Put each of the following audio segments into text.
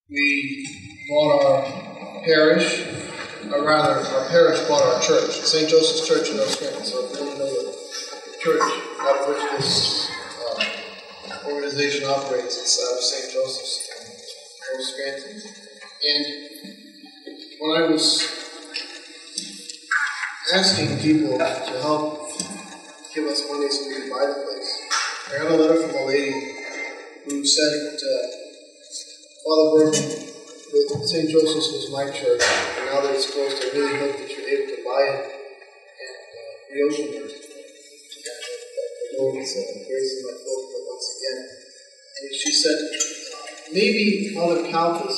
We bought our parish, or rather, our parish bought our church, St. Joseph's Church in Oak Scranton. So if you don't know the church out of which this organization operates, it's out of St. Joseph's in Oak Scranton. And when I was asking people to help give us money so we could buy the place, I got a letter from a lady who said Father Bergman, that St. Joseph's was my church, and now that it's closed, I really hope that you're able to buy it and reopen it. The Lord is gracing my folk once again. And she said, maybe Mother Kalpas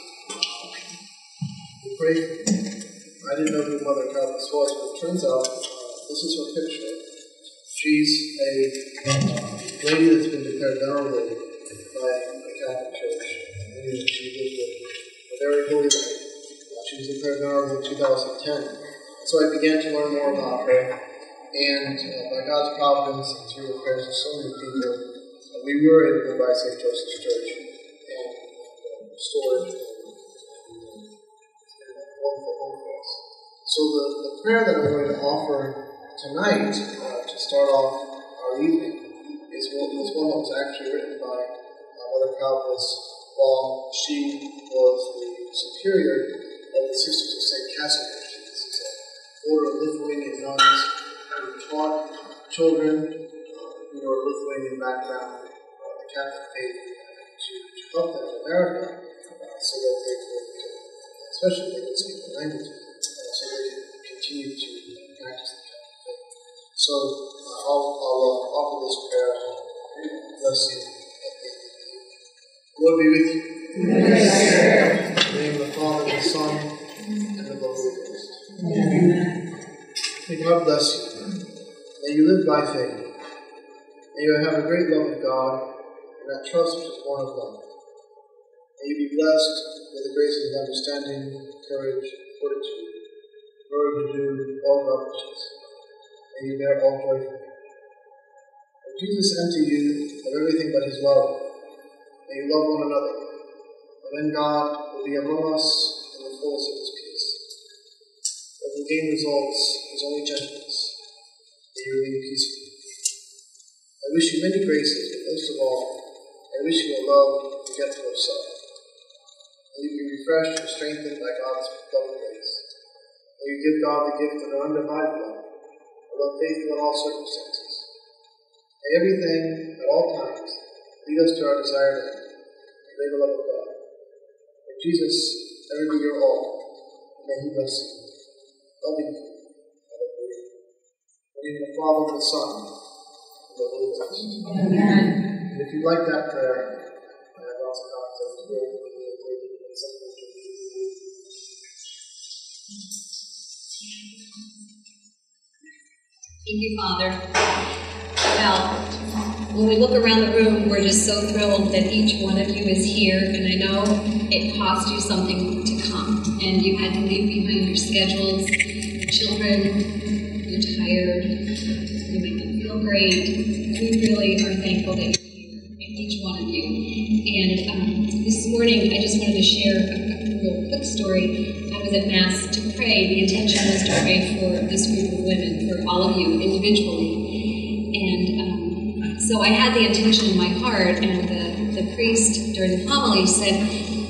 will pray for me. I didn't know who Mother Kalpas was, but it turns out this is her picture. She's a lady that's been declared venerable by the Catholic Church. She lived a very holy life. She was declared venerable in 2010. So I began to learn more about her. And by God's providence and through the prayers of so many people, we were able to buy St. Joseph's Church and restore it and a wonderful home for us. So the prayer that I'm going to offer tonight to start off our evening is one that was actually written by Mother Kalpas while she was the superior of the Sisters of St. Casimir. This is an order of Lithuanian nuns who taught children who are Lithuanian background the Catholic faith to help them in America so that they could, especially if they could speak the language, so they could continue to practice the Catholic faith. So I'll offer this prayer. Bless you. Lord be with you. Yes. In the name of the Father, and the Son, and of the Holy Ghost. Amen. May God bless you. May you live by faith. May you have a great love of God, and that trust which is born of love. May you be blessed with the graces of understanding, courage, fortitude, in order to do all God wishes. May you bear all joyfully. May Jesus empty you of everything but his love. May you love one another, and then God will be among us in the fullness of his peace. What will gain results is only gentleness. May you remain peaceful. I wish you many graces, but most of all, I wish you a love forgetful of self. May you be refreshed and strengthened by God's love and grace. May you give God the gift of an undivided love, a love faithful in all circumstances. May everything, at all times, lead us to our desired end, the greater love of God. May Jesus ever be your all, and may he bless you. Loving you, hallelujah. In the name of the Father, and the Son, and the Holy Ghost. Amen. And if you like that prayer, I have lots of copies of the prayer. Thank you, Father. Well, when we look around the room, we're just so thrilled that each one of you is here, and I know it cost you something to come, and you had to leave behind your schedules, your children, you're tired, you might not feel great. We really are thankful that you're here, and each one of you. And this morning, I just wanted to share a real quick story. I was at Mass to pray. The intention was to pray for this group of women, for all of you individually. And so I had the intention in my heart, and the priest during the homily said,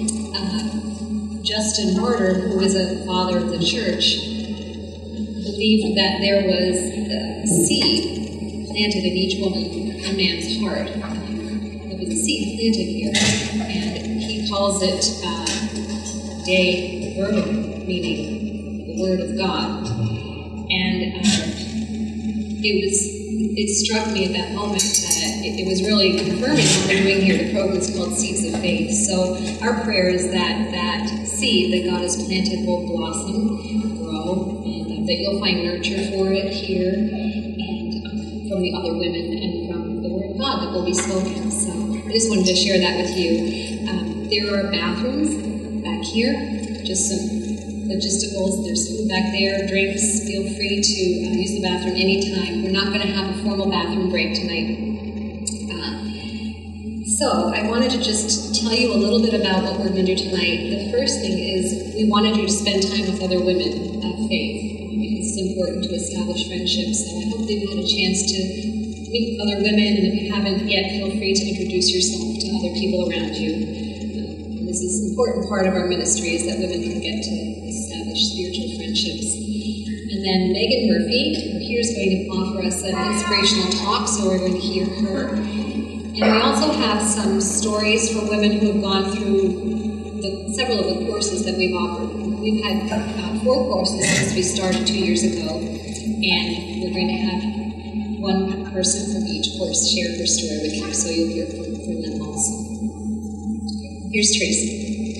Justin Martyr, who is a father of the church, believed that there was a seed planted in each woman, a man's heart. There was a seed planted here, and he calls it De Verbum, meaning the Word of God. And it struck me at that moment that it was really confirming what we're doing here. The program is called Seeds of Faith. So our prayer is that that seed that God has planted will blossom, grow, and that you'll find nurture for it here, and from the other women, and from the Word of God that will be spoken. So I just wanted to share that with you. There are bathrooms back here, just some logisticals. There's food back there, drinks. Feel free to use the bathroom anytime. We're not going to have a formal bathroom break tonight. So, I wanted to just tell you a little bit about what we're going to do tonight. The first thing is we wanted you to spend time with other women of faith, because it's important to establish friendships. So I hope that you had a chance to meet other women, and if you haven't yet, feel free to introduce yourself to other people around you. This is an important part of our ministry, is that women can get to establish spiritual friendships. And then Megan Murphy here is going to offer us an inspirational talk, so we're going to hear her. And we also have some stories from women who have gone through several of the courses that we've offered. We've had 4 courses since we started 2 years ago, and we're going to have one person from each course share her story with you, so you'll hear from them also. Here's Tracy.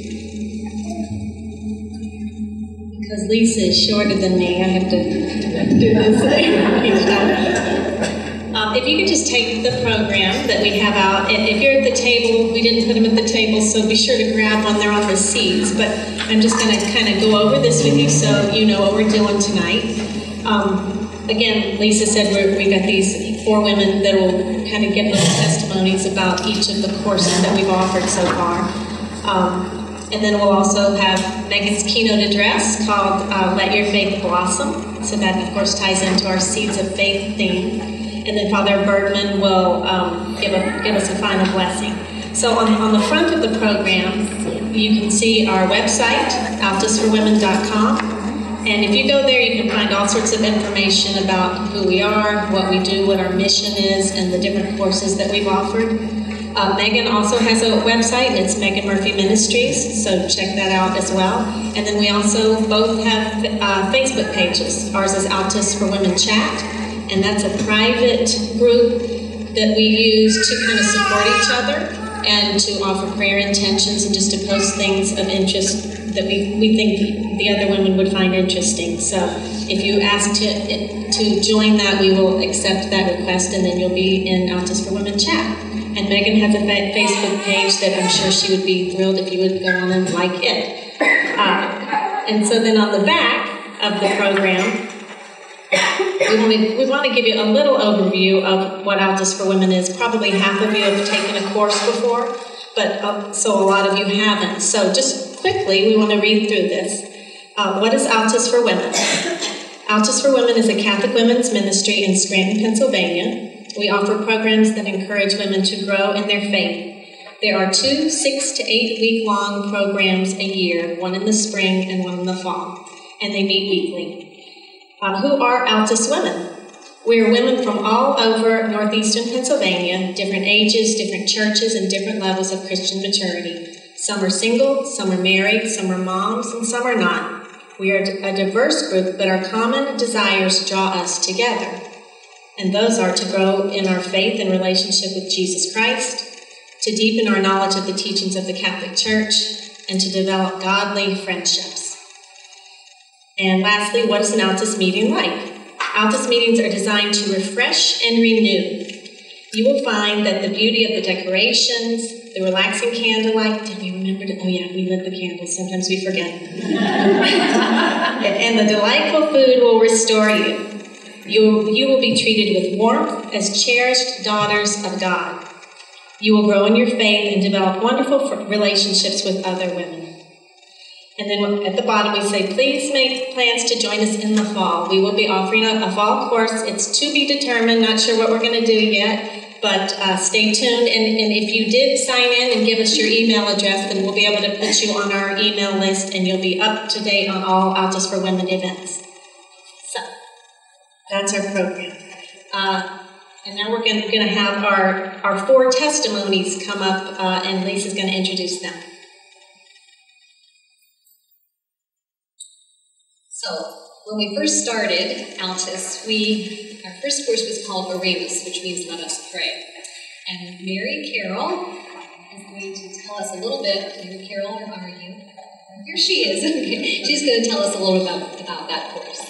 Because Lisa is shorter than me, I have to do this. If you could just take the program that we have out. If you're at the table, we didn't put them at the table, so be sure to grab one. They're on the seats. But I'm just going to kind of go over this with you so you know what we're doing tonight. Again, Lisa said we've got these 4 women that will kind of give little testimonies about each of the courses that we've offered so far. And then we'll also have Megan's keynote address called Let Your Faith Blossom. So that, of course, ties into our Seeds of Faith theme. And then Father Bergman will give us a final blessing. So on the front of the program, you can see our website, altusforwomen.com. And if you go there, you can find all sorts of information about who we are, what we do, what our mission is, and the different courses that we've offered. Megan also has a website, and it's Megan Murphy Ministries, so check that out as well. And then we also both have Facebook pages. Ours is Altus for Women Chat, and that's a private group that we use to kind of support each other and to offer prayer intentions and just to post things of interest that we think the other women would find interesting. So if you ask to join that, we will accept that request, and then you'll be in Altus for Women Chat. And Megan has a Facebook page that I'm sure she would be thrilled if you would go on and like it. And so then on the back of the program, we want to give you a little overview of what Altus for Women is. Probably half of you have taken a course before, but so a lot of you haven't. So just quickly, we want to read through this. What is Altus for Women? Altus for Women is a Catholic women's ministry in Scranton, Pennsylvania. We offer programs that encourage women to grow in their faith. There are 2 6 to 8 week-long programs a year, one in the spring and one in the fall, and they meet weekly. Who are Altus women? We are women from all over northeastern Pennsylvania, different ages, different churches, and different levels of Christian maturity. Some are single, some are married, some are moms, and some are not. We are a diverse group, but our common desires draw us together. And those are to grow in our faith and relationship with Jesus Christ, to deepen our knowledge of the teachings of the Catholic Church, and to develop godly friendships. And lastly, what is an Altus meeting like? Altus meetings are designed to refresh and renew. You will find that the beauty of the decorations, the relaxing candlelight, did we remember to, oh yeah, we lit the candles, sometimes we forget. And the delightful food will restore you. You will be treated with warmth as cherished daughters of God. You will grow in your faith and develop wonderful relationships with other women. And then at the bottom we say, please make plans to join us in the fall. We will be offering a fall course. It's to be determined, not sure what we're going to do yet, but stay tuned. And if you did sign in and give us your email address, then we'll be able to put you on our email list, and you'll be up to date on all Altus for Women events. So that's our program. And now we're going to have our 4 testimonies come up, and Lisa's going to introduce them. So, when we first started Altus, our first course was called Oremus, which means let us pray. And Mary Carroll is going to tell us a little bit. Mary Carroll, where are you? Here she is. Okay. She's going to tell us a little bit about that course.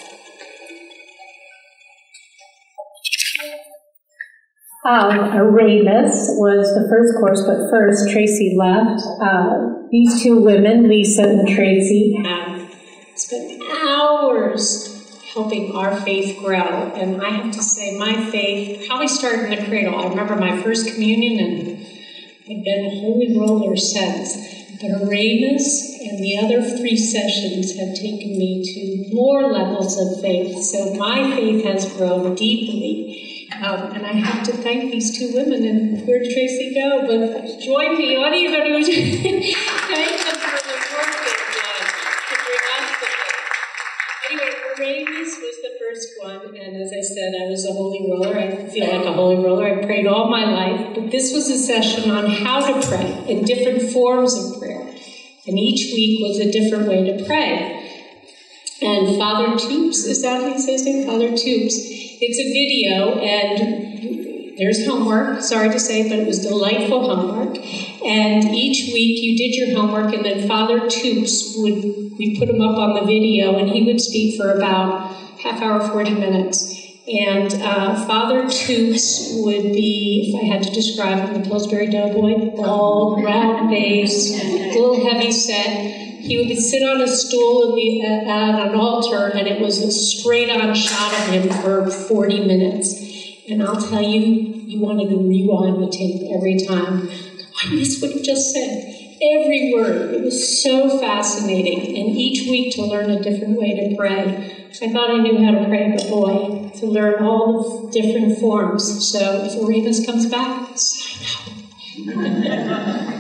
Oremus was the first course, but first Tracy left. These 2 women, Lisa and Tracy, have spent hours helping our faith grow. And I have to say, my faith probably started in the cradle. I remember my first communion, and I've been holy roller since. But Arenas and the other 3 sessions have taken me to more levels of faith. So my faith has grown deeply. And I have to thank these 2 women. And where'd Tracy go? But join me. What are you going to do? Thank them for the work they've done to bring us the faith. Anyway, Arenas was the first one. And as I said, I was a holy roller. I feel like a holy roller. I prayed all my life. But this was a session on how to pray in different forms of prayer. And each week was a different way to pray. And Father Tubes, is that how you say his name? Father Tubes. It's a video, and there's homework, sorry to say, but it was delightful homework. And each week you did your homework, and then Father Tubes we put him up on the video, and he would speak for about half hour, 40 minutes. And Father Tubes would be, if I had to describe him, the Pillsbury Doughboy, bald, round face, a little heavy set. He would sit on a stool at an altar, and it was a straight-on shot of him for 40 minutes. And I'll tell you, you wanted to rewind the tape every time. I missed what he just said. Every word. It was so fascinating. And each week to learn a different way to pray. I thought I knew how to pray, but boy, to learn all the different forms. So if Arenas comes back, sign up.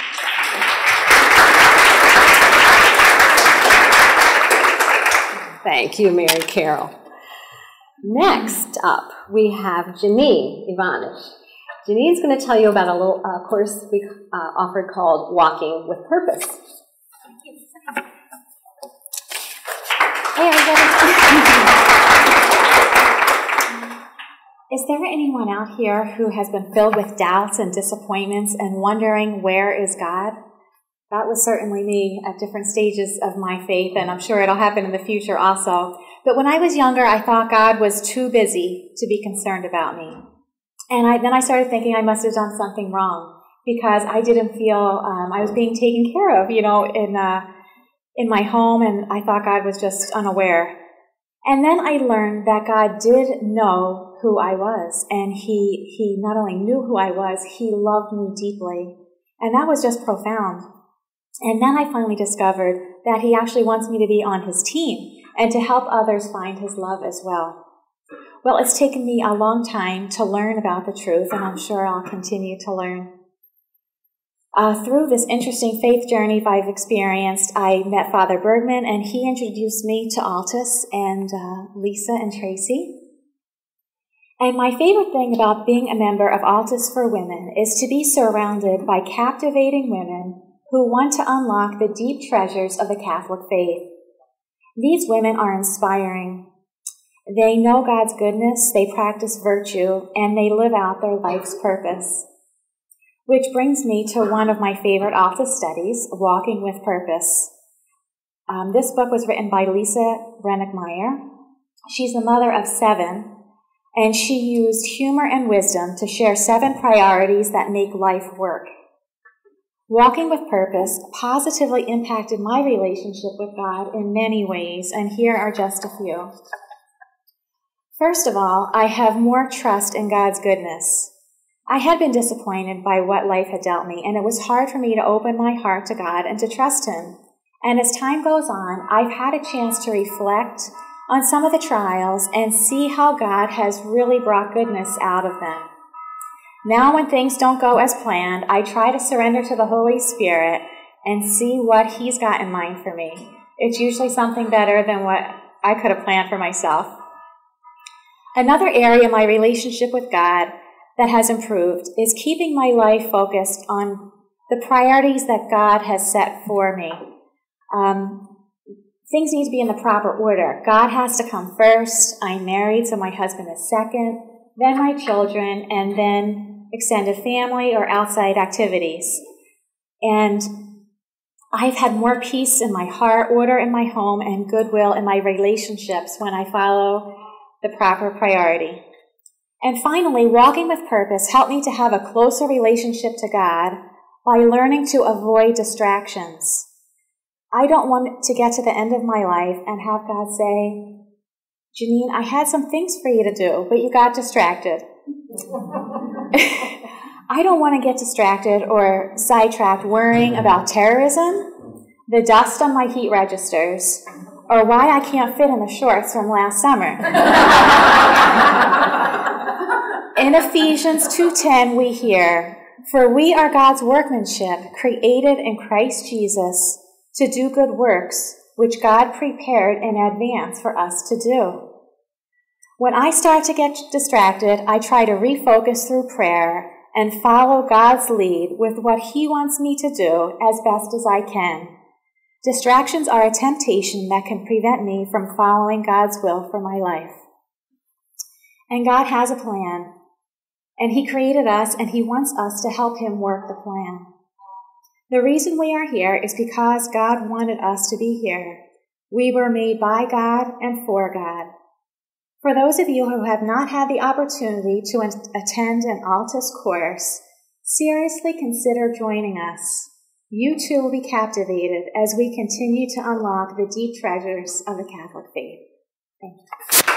Thank you, Mary Carol. Next up, we have Janine Ivanish. Janine's going to tell you about a little course we offered called Walking with Purpose. Hey, everybody. Is there anyone out here who has been filled with doubts and disappointments and wondering, where is God? That was certainly me at different stages of my faith, and I'm sure it'll happen in the future also. But when I was younger, I thought God was too busy to be concerned about me. And then I started thinking I must have done something wrong because I didn't feel I was being taken care of, in my home, and I thought God was just unaware. And then I learned that God did know who I was, and He not only knew who I was, He loved me deeply. And that was just profound. And then I finally discovered that He actually wants me to be on His team and to help others find His love as well. Well, it's taken me a long time to learn about the truth, and I'm sure I'll continue to learn. Through this interesting faith journey I've experienced, I met Father Bergman, and he introduced me to Altus and Lisa and Tracy. And my favorite thing about being a member of Altus for Women is to be surrounded by captivating women who want to unlock the deep treasures of the Catholic faith. These women are inspiring. They know God's goodness, they practice virtue, and they live out their life's purpose. Which brings me to one of my favorite Altus studies, Walking with Purpose. This book was written by Lisa Rennick-Meyer. She's the mother of 7, and she used humor and wisdom to share 7 priorities that make life work. Walking with Purpose positively impacted my relationship with God in many ways, and here are just a few. First of all, I have more trust in God's goodness. I had been disappointed by what life had dealt me, and it was hard for me to open my heart to God and to trust Him. And as time goes on, I've had a chance to reflect on some of the trials and see how God has really brought goodness out of them. Now when things don't go as planned, I try to surrender to the Holy Spirit and see what He's got in mind for me. It's usually something better than what I could have planned for myself. Another area of my relationship with God that has improved is keeping my life focused on the priorities that God has set for me. Things need to be in the proper order. God has to come first. I'm married, so my husband is second, then my children, and then extended family or outside activities. And I've had more peace in my heart, order in my home, and goodwill in my relationships when I follow the proper priority. And finally, Walking with Purpose helped me to have a closer relationship to God by learning to avoid distractions. I don't want to get to the end of my life and have God say, Janine, I had some things for you to do, but you got distracted. I don't want to get distracted or sidetracked worrying about terrorism, the dust on my heat registers, or why I can't fit in the shorts from last summer. In Ephesians 2:10 we hear, "For we are God's workmanship, created in Christ Jesus, to do good works, which God prepared in advance for us to do." When I start to get distracted, I try to refocus through prayer and follow God's lead with what He wants me to do as best as I can. Distractions are a temptation that can prevent me from following God's will for my life. And God has a plan, and He created us, and He wants us to help Him work the plan. The reason we are here is because God wanted us to be here. We were made by God and for God. For those of you who have not had the opportunity to attend an Altus course, seriously consider joining us. You too will be captivated as we continue to unlock the deep treasures of the Catholic faith. Thank you.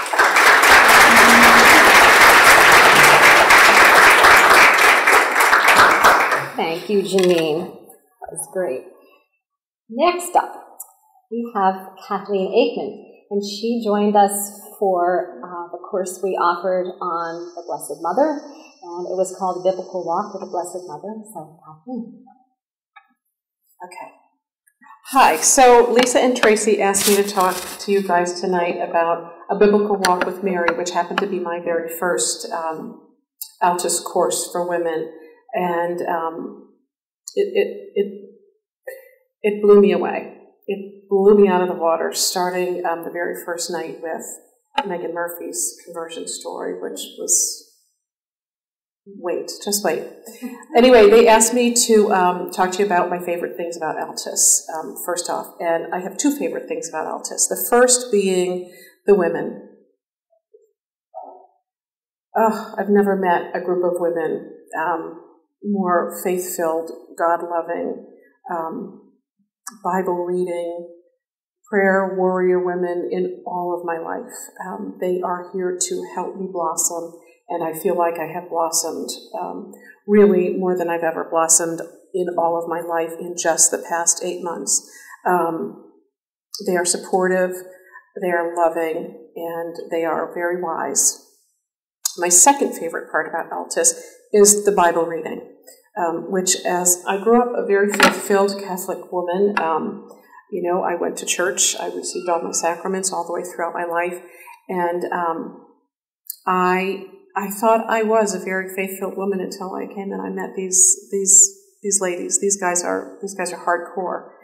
Thank you, Janine. That was great. Next up, we have Kathleen Aikman, and she joined us for the course we offered on the Blessed Mother, and it was called Biblical Walk with the Blessed Mother. So, Kathleen. Okay. Hi. So Lisa and Tracy asked me to talk to you guys tonight about a biblical walk with Mary, which happened to be my very first Altus course for women, and it blew me away. It blew me out of the water, starting the very first night with Megan Murphy's conversion story, which was just wait. Anyway, they asked me to talk to you about my favorite things about Altus, first off. And I have two favorite things about Altus. The first being the women. Oh, I've never met a group of women more faith-filled, God-loving, Bible-reading, prayer warrior women in all of my life. They are here to help me blossom, and I feel like I have blossomed really more than I've ever blossomed in all of my life in just the past 8 months. They are supportive, they are loving, and they are very wise. My second favorite part about Altus is the Bible reading, which, as I grew up a very faith-filled Catholic woman, I went to church, I received all my sacraments all the way throughout my life, and I thought I was a very faith-filled woman until I came and I met these ladies. These guys are hardcore,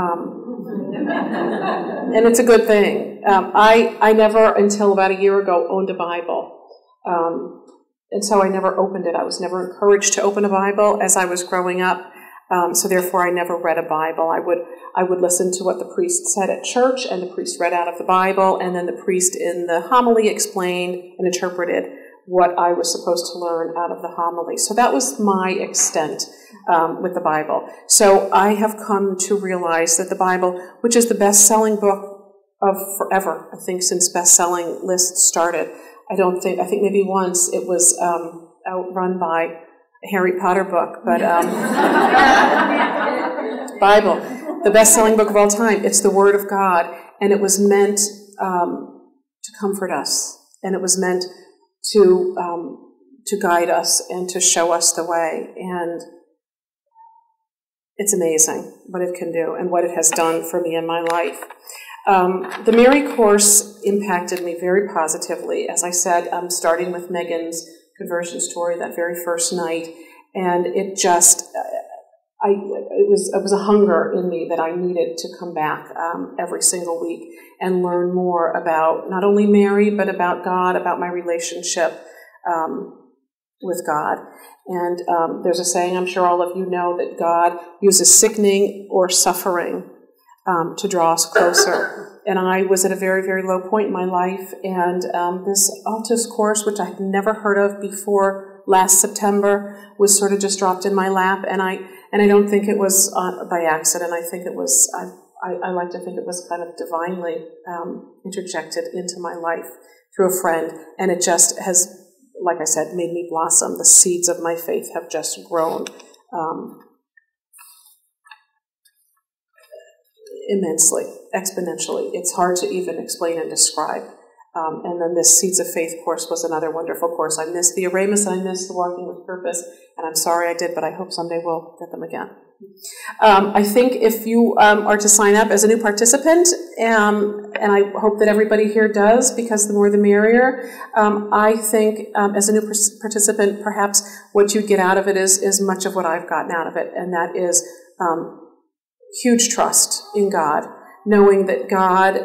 and it's a good thing. I never, until about a year ago, owned a Bible. And so I never opened it. I was never encouraged to open a Bible as I was growing up. So therefore, I never read a Bible. I would listen to what the priest said at church, and the priest read out of the Bible, and then the priest in the homily explained and interpreted what I was supposed to learn out of the homily. So that was my extent with the Bible. So I have come to realize that the Bible, which is the best-selling book of forever, I think since best-selling lists started, I think maybe once it was outrun by a Harry Potter book, but Bible, the best-selling book of all time. It's the Word of God, and it was meant to comfort us, and it was meant to guide us and to show us the way. And it's amazing what it can do and what it has done for me in my life. The Mary course impacted me very positively. As I said, starting with Megan's conversion story that very first night, and it just, it was a hunger in me that I needed to come back every single week and learn more about not only Mary, but about God, about my relationship with God. And there's a saying, I'm sure all of you know, that God uses sickening or suffering to draw us closer. And I was at a very, very low point in my life, and this Altus course, which I had never heard of before last September, was sort of just dropped in my lap, and I don't think it was by accident. I think it was, I like to think it was kind of divinely interjected into my life through a friend, and it just has like I said, made me blossom. The seeds of my faith have just grown immensely, exponentially. It's hard to even explain and describe. And then this Seeds of Faith course was another wonderful course. I missed the Aramus and I missed the Walking with Purpose, and I'm sorry I did, but I hope someday we'll get them again. I think if you are to sign up as a new participant, and I hope that everybody here does, because the more the merrier, I think as a new participant, perhaps what you get out of it is much of what I've gotten out of it, and that is huge trust in God, knowing that God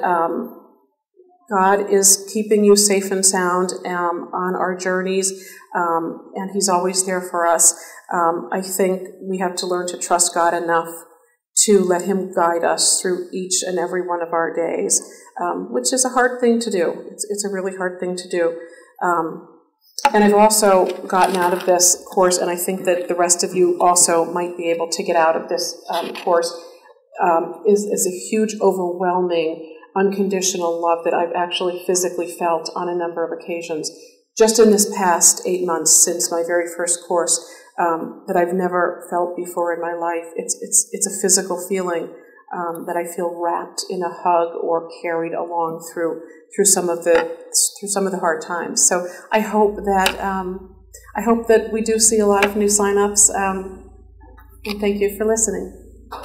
is keeping you safe and sound on our journeys, and He's always there for us. I think we have to learn to trust God enough to let Him guide us through each and every one of our days, which is a hard thing to do. It's a really hard thing to do. And I've also gotten out of this course, and I think that the rest of you also might be able to get out of this course, is a huge, overwhelming, unconditional love that I've actually physically felt on a number of occasions. Just in this past 8 months since my very first course, that I've never felt before in my life. It's a physical feeling that I feel wrapped in a hug or carried along through some of the hard times. So I hope that we do see a lot of new sign-ups. And thank you for listening.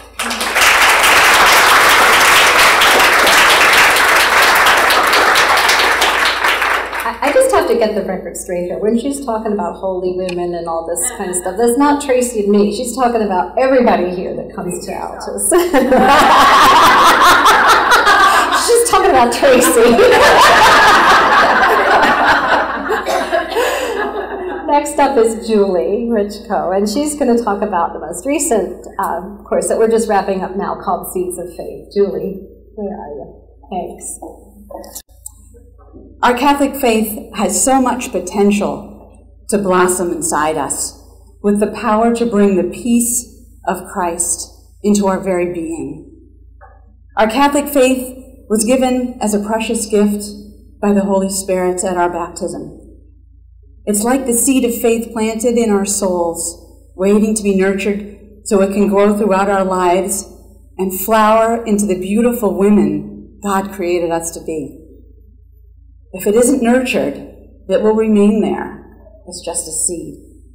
I just have to get the record straight here. When she's talking about holy women and all this kind of stuff, that's not Tracy and me. She's talking about everybody here that comes to Altus. She's talking about Tracy. Next up is Julie Richko, and she's going to talk about the most recent course that we're just wrapping up now called Seeds of Faith. Julie, where are you? Thanks. Our Catholic faith has so much potential to blossom inside us, with the power to bring the peace of Christ into our very being. Our Catholic faith was given as a precious gift by the Holy Spirit at our baptism. It's like the seed of faith planted in our souls, waiting to be nurtured so it can grow throughout our lives and flower into the beautiful women God created us to be. If it isn't nurtured, it will remain there as just a seed.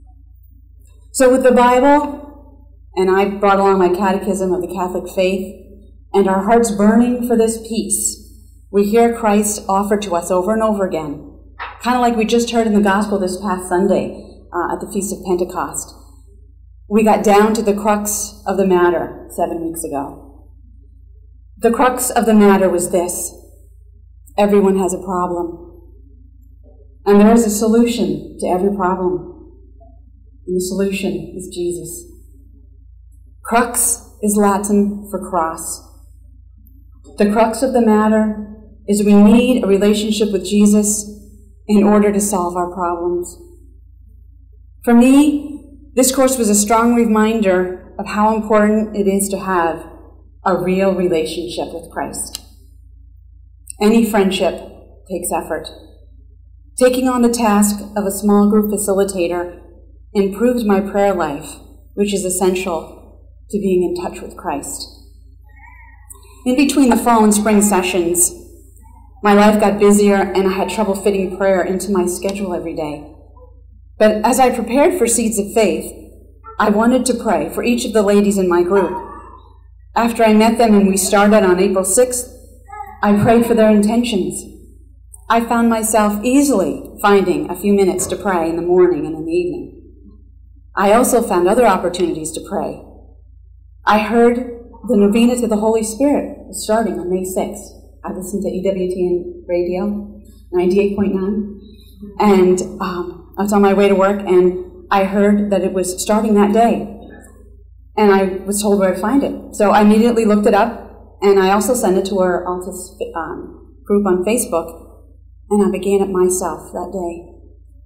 So with the Bible, and I brought along my Catechism of the Catholic Faith, and our hearts burning for this peace, we hear Christ offered to us over and over again, kind of like we just heard in the Gospel this past Sunday at the Feast of Pentecost. We got down to the crux of the matter 7 weeks ago. The crux of the matter was this: everyone has a problem. And there is a solution to every problem. And the solution is Jesus. Crux is Latin for cross. The crux of the matter is we need a relationship with Jesus in order to solve our problems. For me, this course was a strong reminder of how important it is to have a real relationship with Christ. Any friendship takes effort. Taking on the task of a small group facilitator improved my prayer life, which is essential to being in touch with Christ. In between the fall and spring sessions, my life got busier and I had trouble fitting prayer into my schedule every day. But as I prepared for Seeds of Faith, I wanted to pray for each of the ladies in my group. After I met them and we started on April 6th, I prayed for their intentions. I found myself easily finding a few minutes to pray in the morning and in the evening. I also found other opportunities to pray. I heard the Novena to the Holy Spirit was starting on May 6th. I listened to EWTN Radio, 98.9, and I was on my way to work, and I heard that it was starting that day, and I was told where to find it. So I immediately looked it up, and I also sent it to our Altus group on Facebook, and I began it myself that day.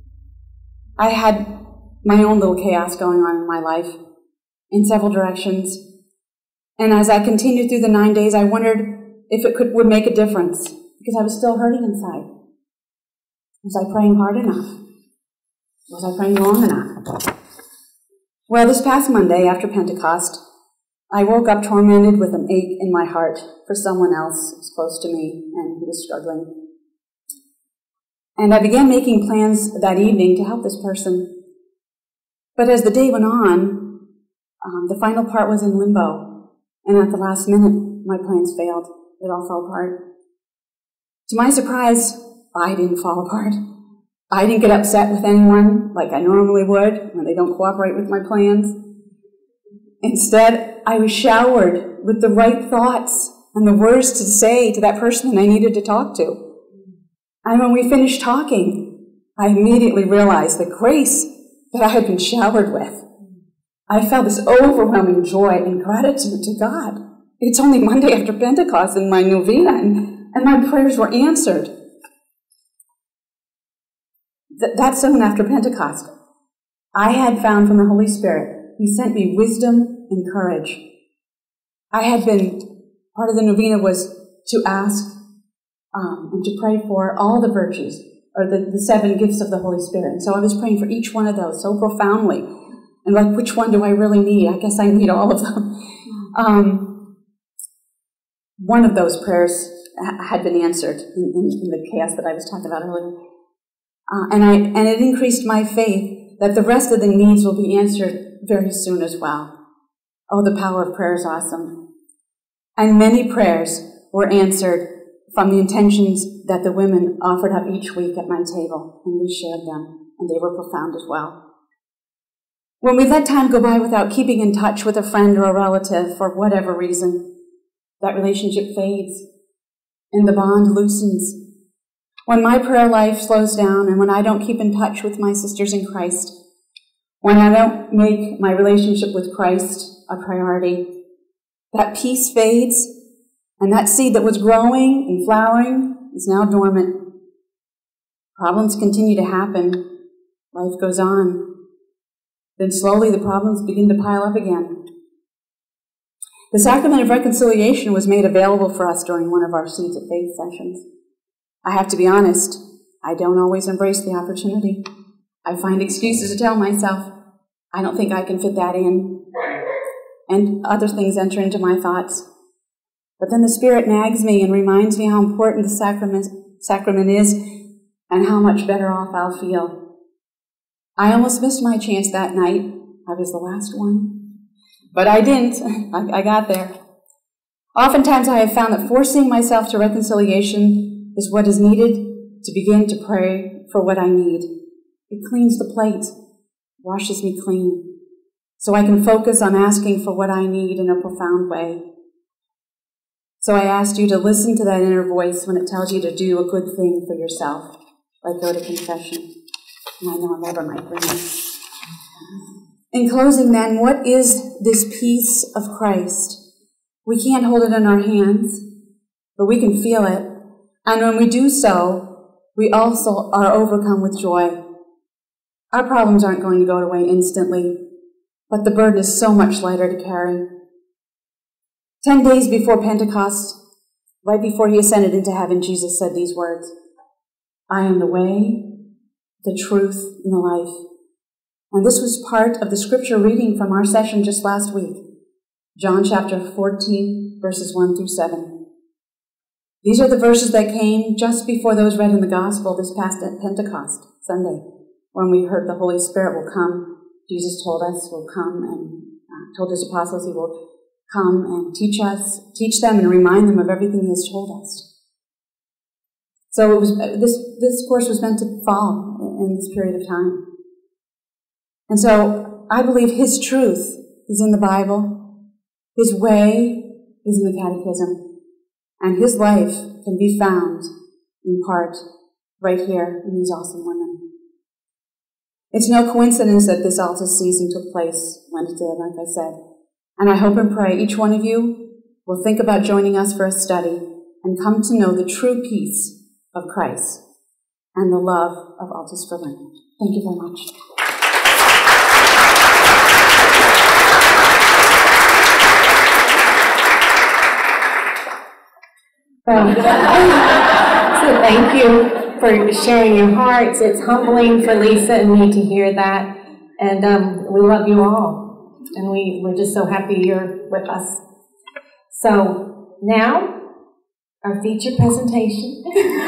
I had my own little chaos going on in my life in several directions, and as I continued through the 9 days, I wondered if it would make a difference, because I was still hurting inside. Was I praying hard enough? Was I praying long enough? Well, this past Monday after Pentecost, I woke up tormented with an ache in my heart for someone else who was close to me and who was struggling. And I began making plans that evening to help this person. But as the day went on, the final part was in limbo. And at the last minute, my plans failed. It all fell apart. To my surprise, I didn't fall apart. I didn't get upset with anyone like I normally would when they don't cooperate with my plans. Instead, I was showered with the right thoughts and the words to say to that person that I needed to talk to. And when we finished talking, I immediately realized the grace that I had been showered with. I felt this overwhelming joy and gratitude to God. It's only Monday after Pentecost in my novena, and my prayers were answered. That soon after Pentecost, I had found from the Holy Spirit, He sent me wisdom and courage. I had been, part of the novena was to ask and to pray for all the virtues, or the 7 gifts of the Holy Spirit. And so I was praying for each one of those so profoundly. And like, which one do I really need? I guess I need all of them. One of those prayers had been answered in the chaos that I was talking about earlier. And it increased my faith that the rest of the needs will be answered very soon as well. Oh, the power of prayer is awesome. And many prayers were answered from the intentions that the women offered up each week at my table, and we shared them, and they were profound as well. When we let time go by without keeping in touch with a friend or a relative for whatever reason, that relationship fades, and the bond loosens. When my prayer life slows down, and when I don't keep in touch with my sisters in Christ, when I don't make my relationship with Christ a priority, that peace fades, and that seed that was growing and flowering is now dormant. Problems continue to happen. Life goes on. Then slowly the problems begin to pile up again. The sacrament of reconciliation was made available for us during one of our Seeds of Faith sessions. I have to be honest, I don't always embrace the opportunity. I find excuses to tell myself, I don't think I can fit that in. And other things enter into my thoughts. But then the Spirit nags me and reminds me how important the sacrament is and how much better off I'll feel. I almost missed my chance that night. I was the last one. But I didn't. I got there. Oftentimes I have found that forcing myself to reconciliation is what is needed to begin to pray for what I need. It cleans the plate, washes me clean, so I can focus on asking for what I need in a profound way. So I asked you to listen to that inner voice when it tells you to do a good thing for yourself, like go to confession. And I know I'm over my 3 minutes. In closing then, what is this peace of Christ? We can't hold it in our hands, but we can feel it. And when we do so, we also are overcome with joy. Our problems aren't going to go away instantly, but the burden is so much lighter to carry. 10 days before Pentecost, right before He ascended into heaven, Jesus said these words, I am the way, the truth, and the life. And this was part of the scripture reading from our session just last week, John chapter 14, verses 1 through 7. These are the verses that came just before those read in the gospel this past Pentecost Sunday, when we heard the Holy Spirit will come. Jesus told us will come and told His apostles He will come and teach them and remind them of everything He has told us. So it was this course was meant to fall in this period of time. And so I believe His truth is in the Bible, His way is in the Catechism, and His life can be found in part right here in these awesome women. It's no coincidence that this Altus season took place when it did, like I said. And I hope and pray each one of you will think about joining us for a study and come to know the true peace of Christ and the love of Altus Berlin. Thank you very much. So thank you. for sharing your hearts. It's humbling for Lisa and me to hear that. And we love you all. And we're just so happy you're with us. So now, our feature presentation.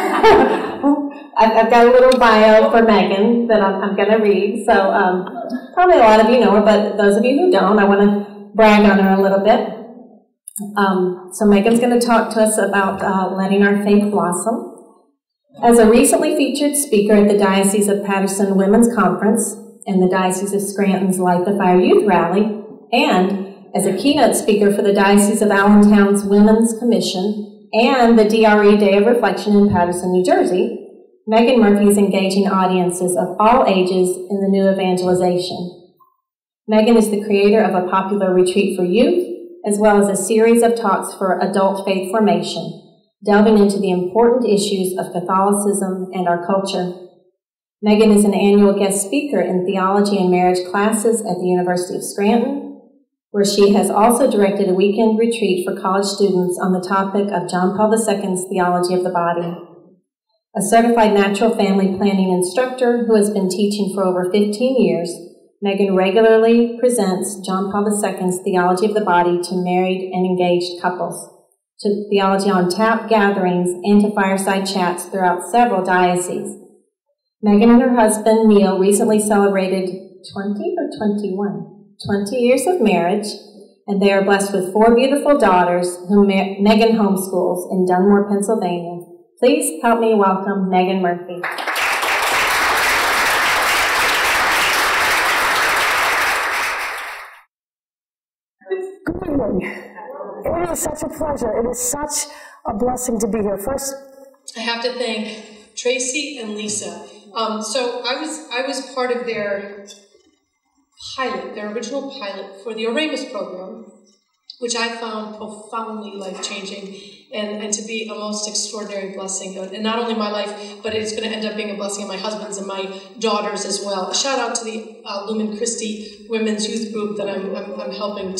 I've got a little bio for Megan that I'm going to read. So probably a lot of you know her, but those of you who don't, I want to brag on her a little bit. So Megan's going to talk to us about letting our faith blossom. As a recently featured speaker at the Diocese of Patterson Women's Conference and the Diocese of Scranton's Light the Fire Youth Rally, and as a keynote speaker for the Diocese of Allentown's Women's Commission and the DRE Day of Reflection in Patterson, New Jersey, Megan Murphy is engaging audiences of all ages in the new evangelization. Megan is the creator of a popular retreat for youth, as well as a series of talks for adult faith formation, delving into the important issues of Catholicism and our culture. Megan is an annual guest speaker in theology and marriage classes at the University of Scranton, where she has also directed a weekend retreat for college students on the topic of John Paul II's theology of the body. A certified natural family planning instructor who has been teaching for over 15 years, Megan regularly presents John Paul II's theology of the body to married and engaged couples, to theology on tap gatherings, and to fireside chats throughout several dioceses. Megan and her husband, Neil, recently celebrated 20 years of marriage, and they are blessed with 4 beautiful daughters whom Megan homeschools in Dunmore, Pennsylvania. Please help me welcome Megan Murphy. Good evening. It is such a pleasure. It is such a blessing to be here. First, I have to thank Tracy and Lisa. So I was part of their pilot, their original pilot for the Oremus program, which I found profoundly life-changing and to be a most extraordinary blessing. And not only my life, but it's going to end up being a blessing of my husband's and my daughters as well. A shout out to the Lumen Christi Women's Youth Group that I'm helping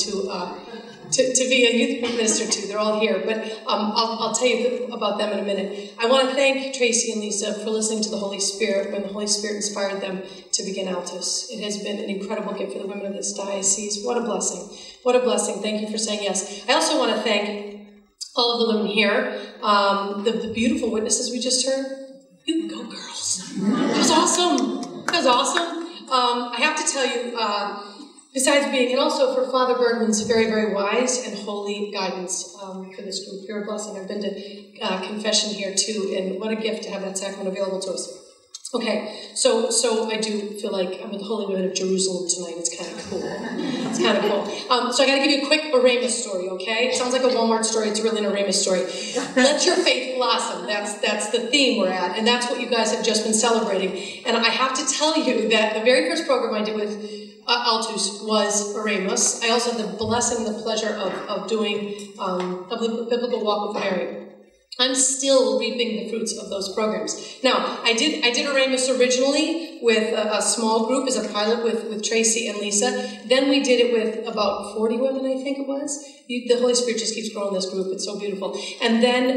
to be a youth minister to. They're all here, but I'll tell you about them in a minute. I want to thank Tracy and Lisa for listening to the Holy Spirit when the Holy Spirit inspired them to begin Altus. It has been an incredible gift for the women of this diocese. What a blessing. What a blessing. Thank you for saying yes. I also want to thank all of the women here, the beautiful witnesses we just heard. You go, girls. That was awesome. That was awesome. I have to tell you, besides being, and also for Father Bergman's very, very wise and holy guidance for this group. You're a blessing. I've been to confession here too, and what a gift to have that sacrament available to us. Okay, so I do feel like I'm with the Holy Women of Jerusalem tonight. It's kind of cool. It's kind of cool. So I got to give you a quick Oremus story, okay? It sounds like a Walmart story. It's really an Oremus story. Let your faith blossom. That's the theme we're at, and that's what you guys have just been celebrating. And I have to tell you that the very first program I did with Altus was Oremus. I also had the blessing and the pleasure of doing a biblical walk with Mary. I'm still reaping the fruits of those programs. Now, I did Oremus originally with a small group as a pilot with Tracy and Lisa. Then we did it with about 40 women, I think it was. The Holy Spirit just keeps growing this group. It's so beautiful. And then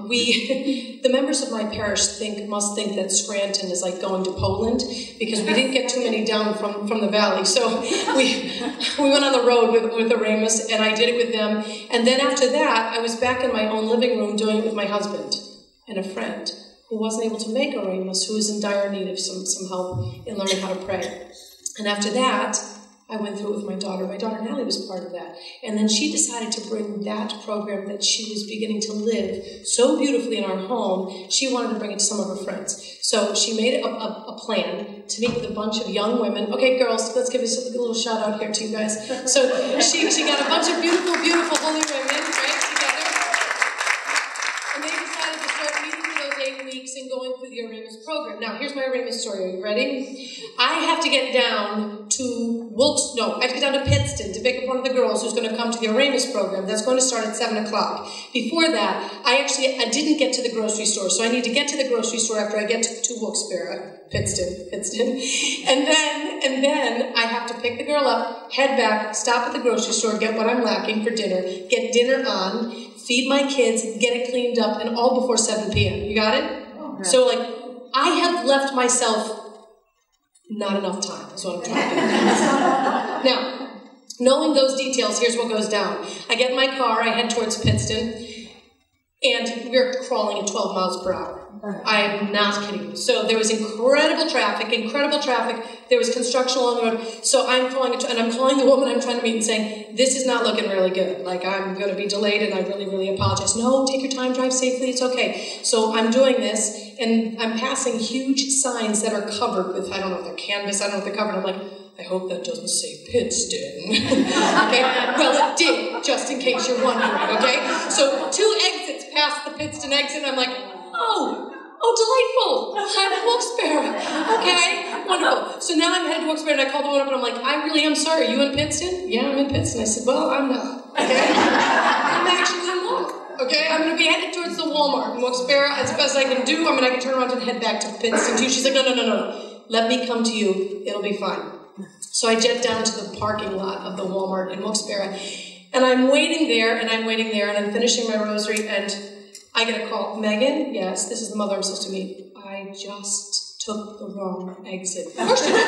the members of my parish must think that Scranton is like going to Poland because we didn't get too many down from the valley. So we went on the road with Oremus, and I did it with them. And then after that, I was back in my own living room doing it with my husband and a friend who wasn't able to make Oremus, who was in dire need of some help in learning how to pray. And after that, I went through it with my daughter. My daughter Natalie was part of that. And then she decided to bring that program that she was beginning to live so beautifully in our home, she wanted to bring it to some of her friends. So she made a plan to meet with a bunch of young women. Okay, girls, let's give us a little shout out here to you guys. So she got a bunch of beautiful, beautiful holy women, right, together. And they decided to start meeting for those 8 weeks and going through the Oremus program. Now, here's my Oremus story. Are you ready? I have to get down to I have to get down to Pittston to pick up one of the girls who's going to come to the Oremus program. That's going to start at 7 o'clock. Before that, I didn't get to the grocery store, so I need to get to the grocery store after I get to Wilkes-Barre, Pittston. And then I have to pick the girl up, head back, stop at the grocery store, get what I'm lacking for dinner, get dinner on, feed my kids, get it cleaned up, and all before 7 p.m. You got it? Okay. So, I have left myself not enough time, is what I'm trying to do. Now, knowing those details, here's what goes down. I get in my car, I head towards Pittston, and we're crawling at 12 miles per hour. I'm not kidding you. So there was incredible traffic. There was construction along the road. So I'm calling the woman I'm trying to meet and saying, this is not looking really good. Like, I'm going to be delayed, and I really, really apologize. No, take your time, drive safely, it's okay. So I'm doing this, and I'm passing huge signs that are covered with, I don't know if they're canvas, I don't know if they're covered. I'm like, I hope that doesn't say Pittston. Okay? Well, it did, just in case you're wondering, okay? So 2 exits past the Pittston exit, I'm like, oh, delightful. I'm at Wilkes-Barre. Okay, wonderful. So now I'm headed to Wilkes-Barre, and I called the one up, and I'm like, I really am sorry. Are you in Pittston? Yeah, I'm in Pittston. I said, well, I'm not. Okay? I'm actually in Lowell. Okay? I'm going to be headed towards the Walmart in Wilkes-Barre as best I can do. I can turn around and head back to Pittston, too. She's like, no. Let me come to you. It'll be fine. So I jet down to the parking lot of the Walmart in Wilkes-Barre, and I'm waiting there, and I'm finishing my rosary, and I get a call. Megan, yes, this is the mother I'm supposed to meet. I just took the wrong exit. Of course you did.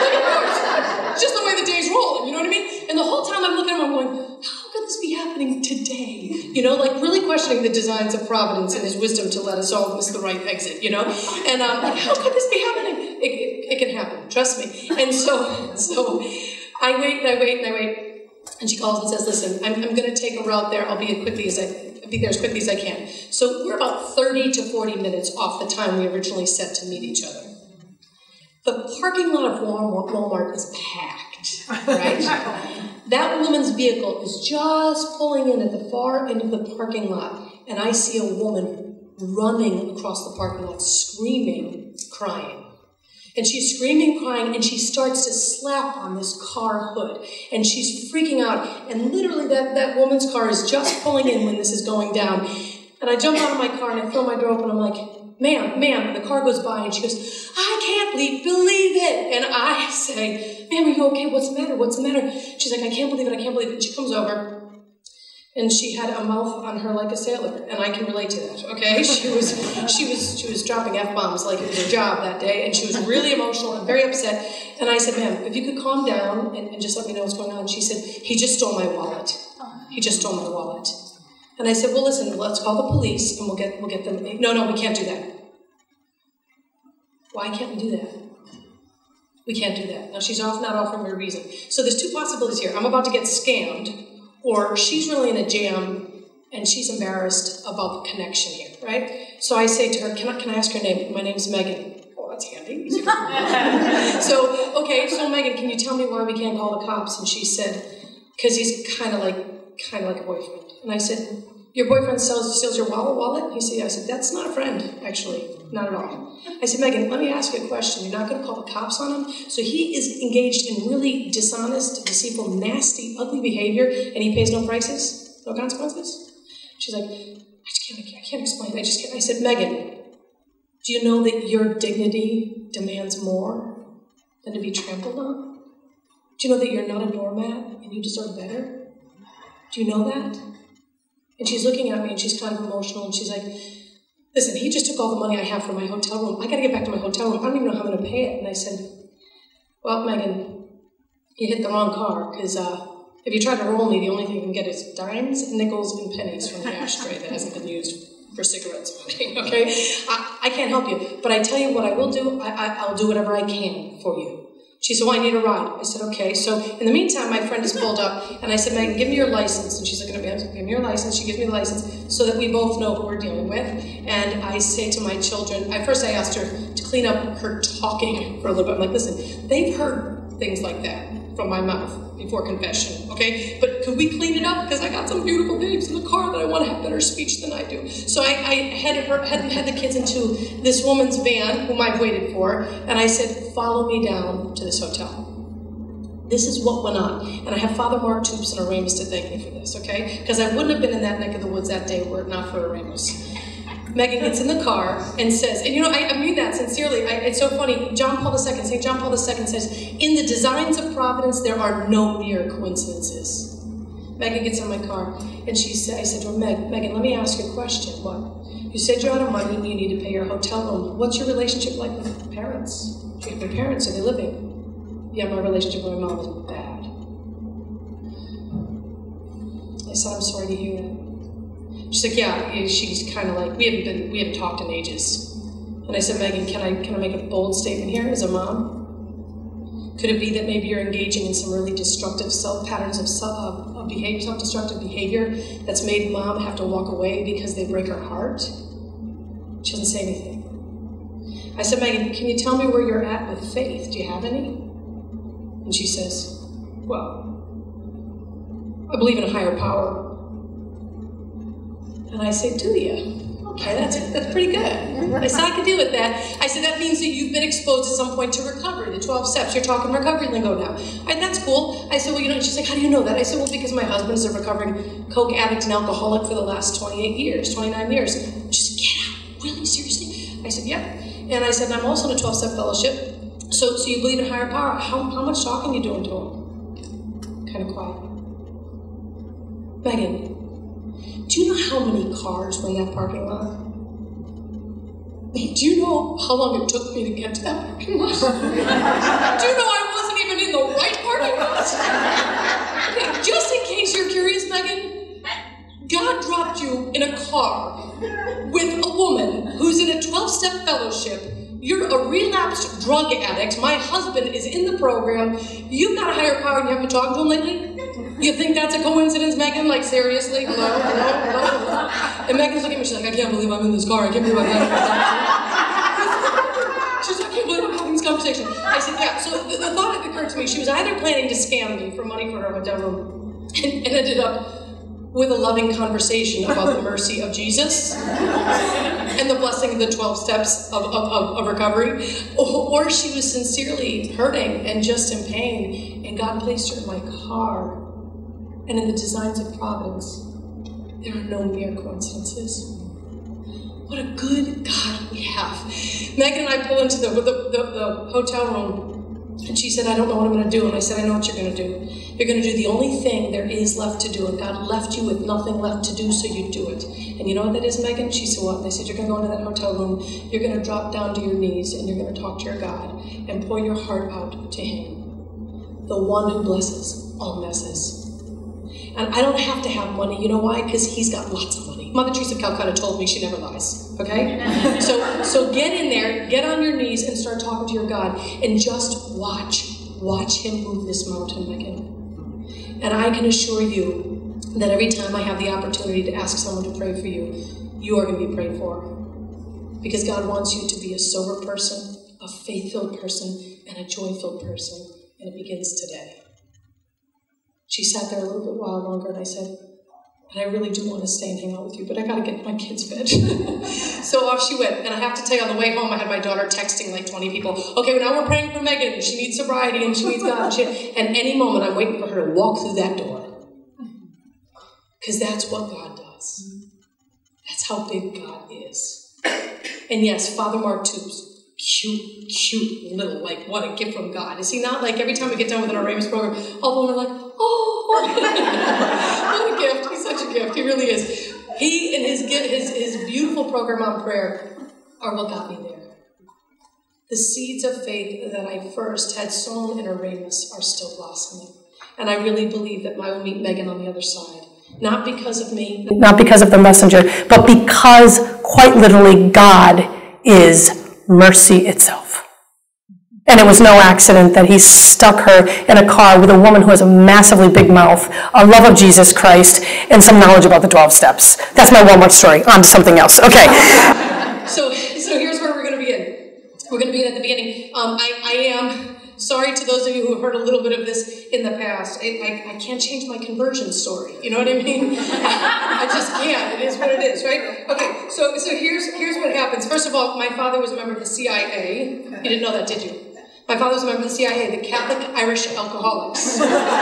It's just the way the day's rolling, you know what I mean? And the whole time I'm looking at him, I'm going, how could this be happening today? You know, like really questioning the designs of Providence and his wisdom to let us all miss the right exit, you know? And like, how could this be happening? It can happen, trust me. And so I wait. And she calls and says, listen, I'm going to take a route there. I'll be there as quickly as I can. So we're about 30 to 40 minutes off the time we originally set to meet each other. The parking lot of Walmart is packed, right? That woman's vehicle is just pulling in at the far end of the parking lot, and I see a woman running across the parking lot, screaming, crying. And she's screaming, crying, and she starts to slap on this car hood. And she's freaking out. And literally that woman's car is just pulling in when this is going down. And I jump out of my car and I throw my door open. I'm like, ma'am. And the car goes by and she goes, I can't believe it. And I say, ma'am, are you okay? What's the matter? She's like, I can't believe it. And she comes over. And she had a mouth on her like a sailor, and I can relate to that. Okay, she was dropping F-bombs like it was her job that day, and she was really emotional and very upset. And I said, ma'am, if you could calm down and just let me know what's going on. And she said, he just stole my wallet. And I said, well, listen, let's call the police and we'll get them. No, we can't do that. Why can't we do that? We can't do that. Now she's not offering me a reason. So there's 2 possibilities here. I'm about to get scammed. Or she's really in a jam and she's embarrassed about the connection here, right? So I say to her, can I ask your name? My name's Megan. Oh, that's handy. So Megan, can you tell me why we can't call the cops? And she said, because he's kind of like a boyfriend. And I said, your boyfriend steals your wallet? I said, that's not a friend, actually. Not at all. I said, Megan, let me ask you a question. You're not going to call the cops on him? So he is engaged in really dishonest, deceitful, nasty, ugly behavior, and he pays no prices? No consequences? She's like, I can't explain. I said, Megan, do you know that your dignity demands more than to be trampled on? Do you know that you're not a doormat and you deserve better? Do you know that? And she's looking at me and she's kind of emotional and she's like, listen, he just took all the money I have from my hotel room. I got to get back to my hotel room. I don't even know how I'm going to pay it. And I said, well, Megan, you hit the wrong car because if you try to roll me, the only thing you can get is dimes, nickels, and pennies from the ashtray that hasn't been used for cigarette smoking, okay? I can't help you, but I tell you what I will do. I'll do whatever I can for you. She said, well, I need a ride. I said, okay. So in the meantime, my friend has pulled up, and I said, Megan, give me your license. And she's like, give me your license. She gives me the license so that we both know who we're dealing with. And I say to my children, I asked her to clean up her talking for a little bit. I'm like, listen, they've heard things like that from my mouth before confession, okay? But could we clean it up? Because I got some beautiful babes in the car that I want to have better speech than I do. So I had the kids into this woman's van, whom I've waited for, and I said, follow me down to this hotel. This is what went on. And I have Father Mark Toops and Aramus to thank me for this, okay? Because I wouldn't have been in that neck of the woods that day were it not for Aramus. Megan gets in the car and says, and you know, I mean that sincerely. It's so funny. St. John Paul II says, in the designs of providence, there are no mere coincidences. Megan gets in my car, and I said to her, Megan, let me ask you a question. What? You said you're out of money and you need to pay your hotel room. What's your relationship like with your parents? Do you have your parents? Are they living? Yeah, my relationship with my mom is bad. I said, I'm sorry to hear that. She's like, yeah, she's kind of like, we haven't talked in ages. And I said, Megan, can I make a bold statement here as a mom? Could it be that maybe you're engaging in some really destructive patterns of self-destructive behavior that's made mom have to walk away because they break her heart? She doesn't say anything. I said, Megan, can you tell me where you're at with faith? Do you have any? And she says, well, I believe in a higher power. And I say, do you? Okay, that's pretty good. I said, I can deal with that. I said, that means that you've been exposed at some point to recovery, the 12 steps. You're talking recovery lingo now. That's cool. I said, well, she's like, how do you know that? I said, well, because my husband is a recovering coke addict and alcoholic for the last 29 years. She said, get out, really, seriously? I said, yep. And I said, I'm also in a 12-step fellowship. So you believe in higher power. How much talking are you doing to him? Kind of quiet. Megan, do you know how many cars were in that parking lot? Do you know how long it took me to get to that parking lot? Do you know I wasn't even in the right parking lot? Okay, just in case you're curious, Megan, God dropped you in a car with a woman who's in a 12-step fellowship. You're a relapsed drug addict. My husband is in the program. You've got a higher power and you haven't talked to him lately? You think that's a coincidence, Megan? Like, seriously? Hello? And Megan's looking at me, she's like, I can't believe I'm in this car. I can't believe I'm in this car. She's like, I can't believe I'm having this conversation. I said, yeah. So the thought had occurred to me, she was either planning to scam me for money for her hotel room and ended up with a loving conversation about the mercy of Jesus and the blessing of the 12 steps of recovery, or she was sincerely hurting and just in pain, and God placed her in my car. And in the designs of providence, there are no mere coincidences. What a good God we have. Megan and I pull into the hotel room, and she said, I don't know what I'm going to do. And I said, I know what you're going to do. You're going to do the only thing there is left to do, and God left you with nothing left to do, so you do it. And you know what that is, Megan? She said, what? And I said, you're going to go into that hotel room, you're going to drop down to your knees, and you're going to talk to your God and pour your heart out to Him, the one who blesses all messes. And I don't have to have money. You know why? Because He's got lots of money. Mother Teresa of Calcutta told me she never lies. Okay? So get in there, get on your knees, and start talking to your God, and just watch Him move this mountain, Megan. And I can assure you that every time I have the opportunity to ask someone to pray for you, you are going to be prayed for. Because God wants you to be a sober person, a faith-filled person, and a joy-filled person. And it begins today. She sat there a little bit while longer, and I said, but I really do want to stay and hang out with you, but I got to get my kids fed. So off she went. And I have to tell you, on the way home, I had my daughter texting like 20 people. Okay, well, now we're praying for Megan. She needs sobriety, and she needs God. And any moment, I'm waiting for her to walk through that door. Because that's what God does. That's how big God is. And yes, Father Mark Tubes, cute little, like, what a gift from God. Is he not? Like, every time we get done with an Oramus program, all of them are like, oh, what a gift. He's such a gift. He really is. He and his beautiful program on prayer are what got me there. The seeds of faith that I first had sown in Oramus are still blossoming. And I really believe that I will meet Megan on the other side. Not because of me. Not because of the messenger, but because, quite literally, God is mercy itself. And it was no accident that He stuck her in a car with a woman who has a massively big mouth, a love of Jesus Christ, and some knowledge about the 12 steps. That's my Walmart story. On to something else. Okay. So here's where we're going to begin. We're going to begin at the beginning. I am sorry to those of you who have heard a little bit of this in the past. I can't change my conversion story. You know what I mean? I just can't. It is what it is, right? Okay, so here's what happens. First of all, my father was a member of the CIA. You didn't know that, did you? My father was a member of the CIA, the Catholic Irish Alcoholics.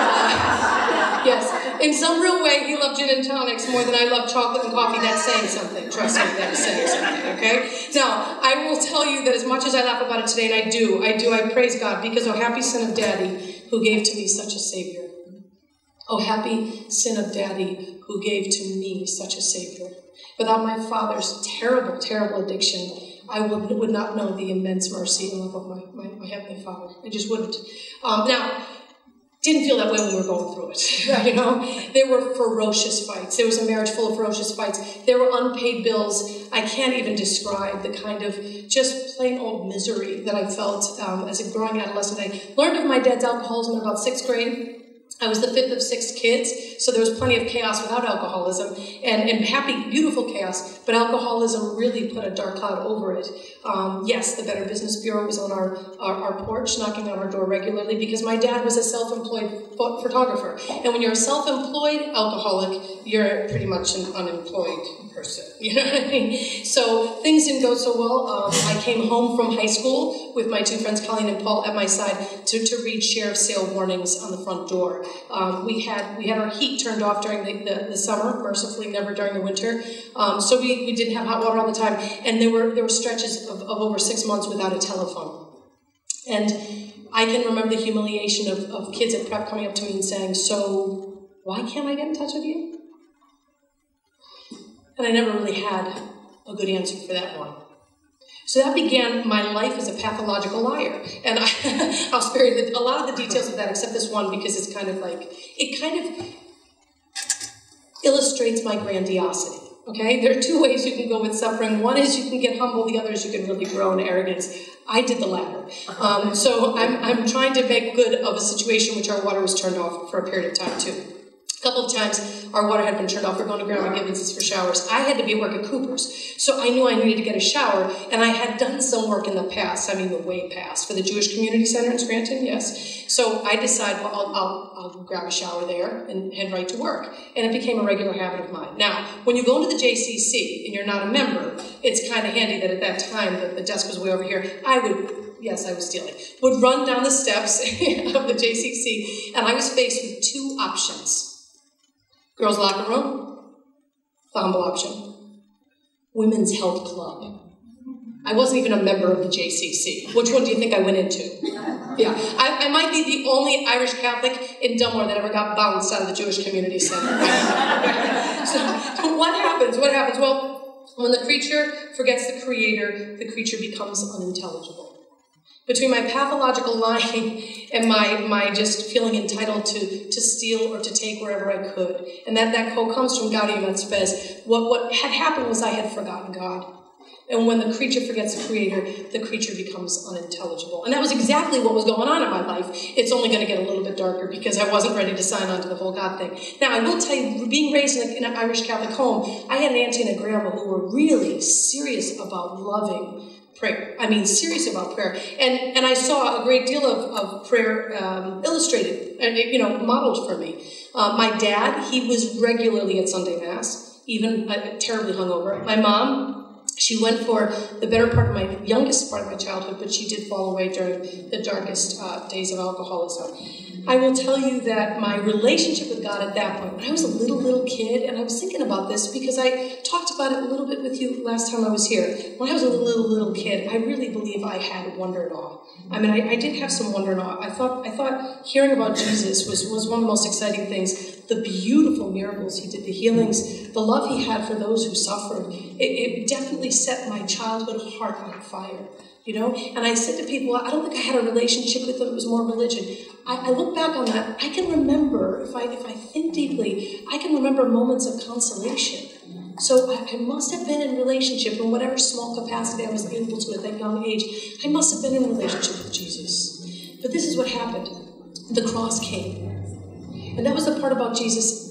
Yes. In some real way, he loved gin and tonics more than I love chocolate and coffee. That's saying something. Trust me, that is saying something, okay? Now, I will tell you that as much as I laugh about it today, and I praise God, because oh, happy son of Daddy, who gave to me such a Savior. Oh, happy sin of Daddy, who gave to me such a Savior. Without my father's terrible, terrible addiction, I would not know the immense mercy and love of my Heavenly Father. I just wouldn't. Now, didn't feel that way when we were going through it. You know, there were ferocious fights. There was a marriage full of ferocious fights. There were unpaid bills. I can't even describe the kind of just plain old misery that I felt as a growing adolescent. I learned of my dad's alcoholism in about 6th grade. I was the 5th of 6 kids, so there was plenty of chaos without alcoholism, and happy, beautiful chaos, but alcoholism really put a dark cloud over it. Yes, the Better Business Bureau was on our porch, knocking on our door regularly, because my dad was a self-employed photographer. And when you're a self-employed alcoholic, you're pretty much an unemployed person. You know what I mean? So things didn't go so well. I came home from high school with my 2 friends, Colleen and Paul, at my side to read sheriff's sale warnings on the front door. We had our heat turned off during the summer, mercifully never during the winter. So we didn't have hot water all the time, and there were stretches of over 6 months without a telephone. And I can remember the humiliation of kids at prep coming up to me and saying, "So why can't I get in touch with you?" And I never really had a good answer for that one. So that began my life as a pathological liar. And I'll spare you a lot of the details of that, except this one, because it's kind of like, it kind of illustrates my grandiosity. Okay? There are 2 ways you can go with suffering. One is you can get humble, the other is you can really grow in arrogance. I did the latter. So I'm trying to make good of a situation which our water was turned off for a period of time too. A couple of times our water had been turned off. We're going to Grandma Gibbons' for showers. I had to be at work at Cooper's, so I knew I needed to get a shower, and I had done some work in the past, I mean the way past, for the Jewish Community Center in Scranton, yes. So I decided, well, I'll grab a shower there and head right to work, and it became a regular habit of mine. Now, when you go into the JCC and you're not a member, it's kind of handy that at that time the desk was way over here. Yes, I was stealing, would run down the steps of the JCC, and I was faced with 2 options. Girls' locker room, the humble option. Women's health club. I wasn't even a member of the JCC. Which one do you think I went into? Yeah, I might be the only Irish Catholic in Dunmore that ever got bounced out of the Jewish Community Center. So what happens? What happens? Well, when the creature forgets the creator, the creature becomes unintelligible. Between my pathological lying and my just feeling entitled to steal or to take wherever I could. And that quote comes from Gaudium et Spes. What had happened was I had forgotten God. And when the creature forgets the creator, the creature becomes unintelligible. And that was exactly what was going on in my life. It's only going to get a little bit darker because I wasn't ready to sign on to the whole God thing. Now, I will tell you, being raised in an Irish Catholic home, I had an auntie and a grandma who were really serious about loving prayer. I mean, serious about prayer. And I saw a great deal of prayer illustrated and, modeled for me. My dad, he was regularly at Sunday Mass, even terribly hungover. My mom, she went for the youngest part of my childhood, but she did fall away during the darkest days of alcoholism. I will tell you that my relationship with God at that point, when I was a little kid, and I was thinking about this because I talked about it a little bit with you last time I was here. When I was a little kid, I really believe I had wonder and awe. I mean, I did have some wonder and awe. I thought hearing about Jesus was one of the most exciting things. The beautiful miracles he did, the healings, the love he had for those who suffered. It definitely set my childhood heart on fire. And I said to people, I don't think I had a relationship with them, it was more religion. I look back on that, I can remember, if I think deeply, I can remember moments of consolation. So I must have been in relationship in whatever small capacity I was able to at that young age. I must have been in relationship with Jesus. But this is what happened. The cross came. And that was the part about Jesus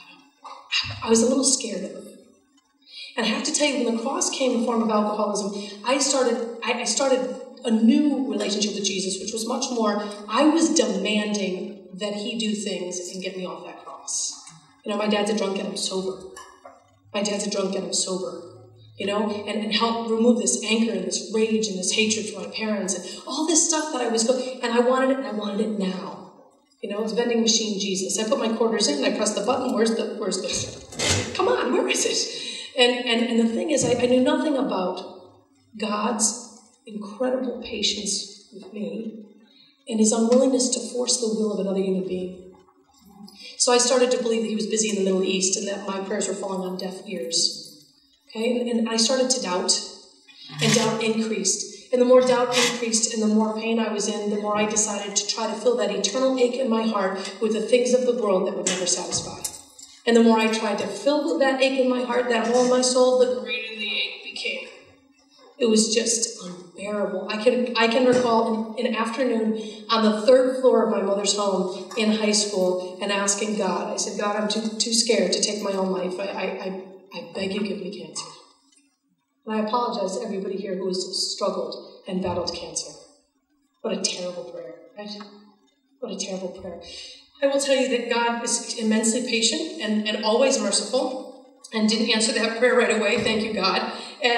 I was a little scared of. And I have to tell you, when the cross came in the form of alcoholism, I started a new relationship with Jesus, which was much more, I was demanding that he do things and get me off that cross. My dad's a drunk and I'm sober. My dad's a drunk and I'm sober. And help remove this anger and this rage and this hatred for my parents and all this stuff that I was going, and I wanted it, and I wanted it now. It's vending machine Jesus. I put my quarters in and I press the button, where's the, come on, where is it? And the thing is, I knew nothing about God's incredible patience with me and his unwillingness to force the will of another human being. So I started to believe that he was busy in the Middle East and that my prayers were falling on deaf ears. Okay, and I started to doubt, and doubt increased. And the more doubt increased and the more pain I was in, the more I decided to try to fill that eternal ache in my heart with the things of the world that would never satisfy. And the more I tried to fill that ache in my heart, that hole in my soul, the greater the ache became. It was just unbearable. I can recall an afternoon on the 3rd floor of my mother's home in high school and asking God, I said, God, I'm too scared to take my own life. I beg you, give me cancer. And I apologize to everybody here who has struggled and battled cancer. What a terrible prayer, right? What a terrible prayer. I will tell you that God is immensely patient and always merciful, and didn't answer that prayer right away. Thank you, God.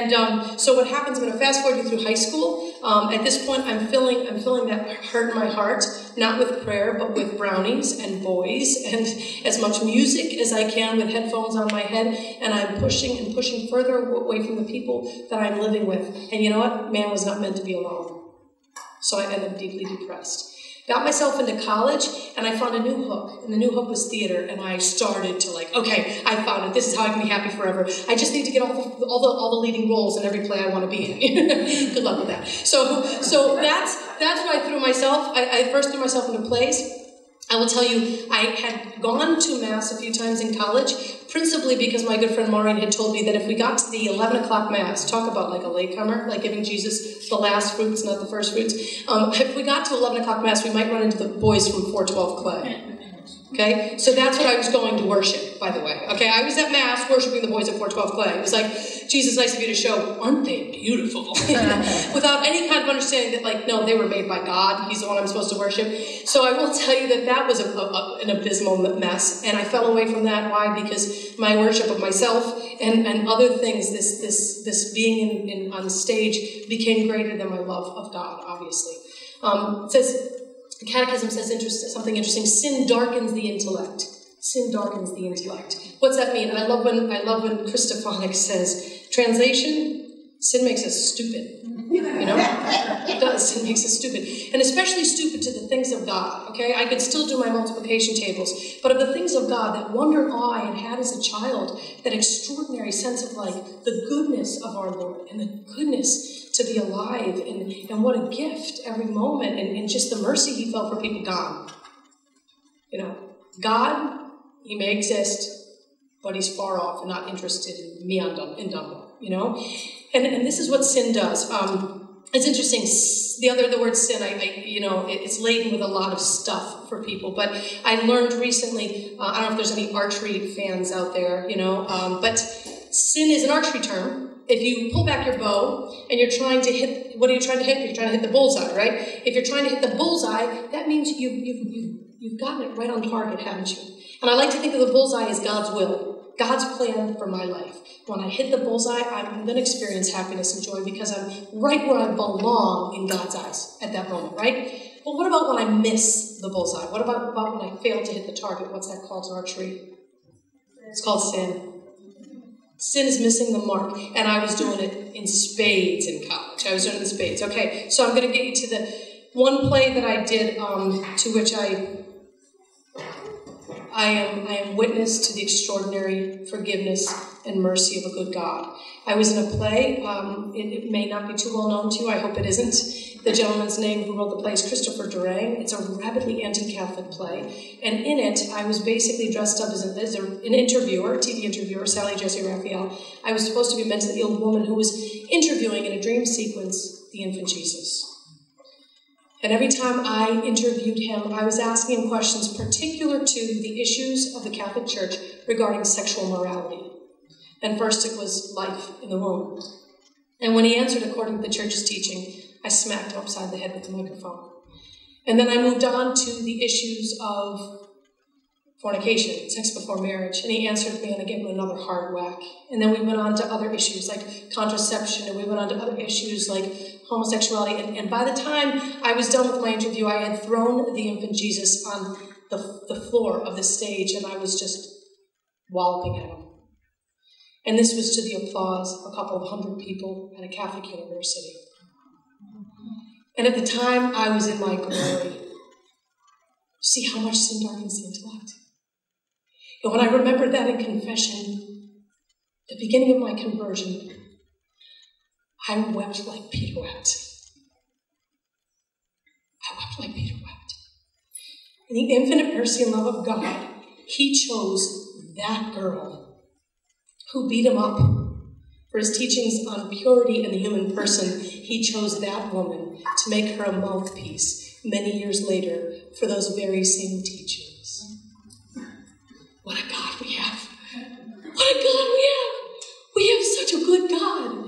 And so what happens, I'm going to fast forward you through high school. At this point, I'm filling that hurt in my heart, not with prayer, but with brownies and boys and as much music as I can with headphones on my head. And I'm pushing and pushing further away from the people that I'm living with. And you know what? Man was not meant to be alone. So I ended up deeply depressed. Got myself into college, and I found a new hook, and the new hook was theater, and I started to okay, I found it. This is how I can be happy forever. I just need to get all the leading roles in every play I want to be in. Good luck with that. So that's what I threw myself. I first threw myself into plays. I will tell you, I had gone to Mass a few times in college, principally because my good friend Maureen had told me that if we got to the 11 o'clock Mass, talk about a latecomer, like giving Jesus the last fruits, not the first fruits. If we got to 11 o'clock Mass, we might run into the boys from 412 Clay. Okay? So that's what I was going to worship, by the way. Okay? I was at Mass worshiping the boys at 412 Clay. It was like, Jesus, nice of you to show, aren't they beautiful? Without any kind of understanding that, no, they were made by God. He's the one I'm supposed to worship. So I will tell you that was an abysmal mess. And I fell away from that. Why? Because my worship of myself and other things, this being on stage became greater than my love of God, obviously. It says, the Catechism says something interesting. Sin darkens the intellect. Sin darkens the intellect. What's that mean? And I love when Christophonics says, translation, sin makes us stupid. It does. It makes us stupid. And especially stupid to the things of God, okay? I could still do my multiplication tables, but of the things of God, that wonder and awe I had had as a child, that extraordinary sense of the goodness of our Lord and the goodness to be alive and what a gift every moment and just the mercy he felt for people gone. God, he may exist, but he's far off and not interested in me in Dumbo, And this is what sin does. It's interesting. The word sin, it's laden with a lot of stuff for people. But I learned recently, I don't know if there's any archery fans out there, but sin is an archery term. If you pull back your bow and you're trying to hit, what are you trying to hit? You're trying to hit the bullseye, right? If you're trying to hit the bullseye, that means you've gotten it right on target, haven't you? And I like to think of the bullseye as God's will, God's plan for my life. When I hit the bullseye, I'm going to experience happiness and joy because I'm right where I belong in God's eyes at that moment, right? But what about when I miss the bullseye? What about when I fail to hit the target? What's that called in archery? It's called sin. Sin is missing the mark, and I was doing it in spades in college. I was doing it in spades. Okay, so I'm going to get you to the one play that I did, to which I am witness to the extraordinary forgiveness and mercy of a good God. I was in a play. It may not be too well known to you. I hope it isn't. The gentleman's name who wrote the play is Christopher Durang. It's a rabidly anti-Catholic play. And in it, I was basically dressed up as an interviewer, TV interviewer, Sally Jesse Raphael. I was supposed to be a mentally ill woman who was interviewing in a dream sequence the infant Jesus. And every time I interviewed him, I was asking him questions particular to the issues of the Catholic Church regarding sexual morality. And first it was life in the womb. And when he answered according to the Church's teaching, I smacked him upside the head with the microphone. And then I moved on to the issues of fornication, sex before marriage, and he answered me and I gave him another hard whack. And then we went on to other issues like contraception, and we went on to other issues like homosexuality. And by the time I was done with my interview, I had thrown the infant Jesus on the floor of the stage, and I was just walloping at him. And this was to the applause of a couple of hundred people at a Catholic university. And at the time, I was in my glory. See how much sin darkens the intellect? And when I remembered that in confession, the beginning of my conversion, I wept like Peter wept. I wept like Peter wept. In the infinite mercy and love of God, he chose that girl who beat him up for his teachings on purity and the human person. He chose that woman to make her a mouthpiece many years later for those very same teachings. What a God we have. What a God we have. We have such a good God.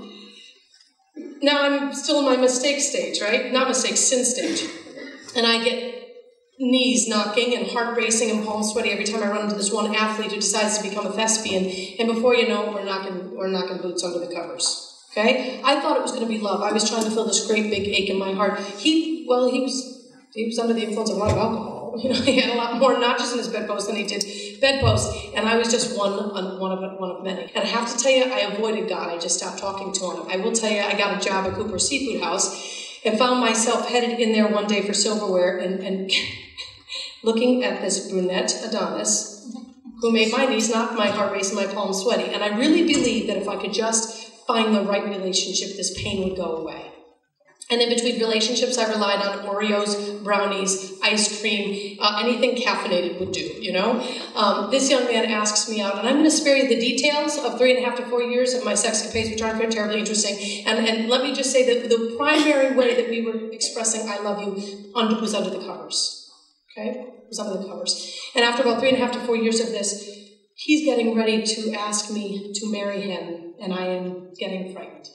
Now I'm still in my mistake stage, right? Not mistake, sin stage. And I get knees knocking and heart racing and palms sweaty every time I run into this one athlete who decides to become a thespian. And before you know it, we're knocking boots under the covers. Okay? I thought it was going to be love. I was trying to fill this great big ache in my heart. He was under the influence of a lot of alcohol. You know, he had a lot more notches in his bedpost than he did bedposts, and I was just one of many. And I have to tell you, I avoided God. I just stopped talking to him. I will tell you, I got a job at Cooper Seafood House and found myself headed in there one day for silverware and looking at this brunette Adonis who made my knees knock, my heart race, and my palms sweaty. And I really believed that if I could just find the right relationship, this pain would go away. And in between relationships, I relied on Oreos, brownies, ice cream, anything caffeinated would do, you know? This young man asks me out, and I'm going to spare you the details of 3.5 to 4 years of my sexcapades, which aren't terribly interesting. And let me just say that the primary way that we were expressing I love you was under the covers, okay? It was under the covers. And after about 3.5 to 4 years of this, he's getting ready to ask me to marry him, and I am getting frightened.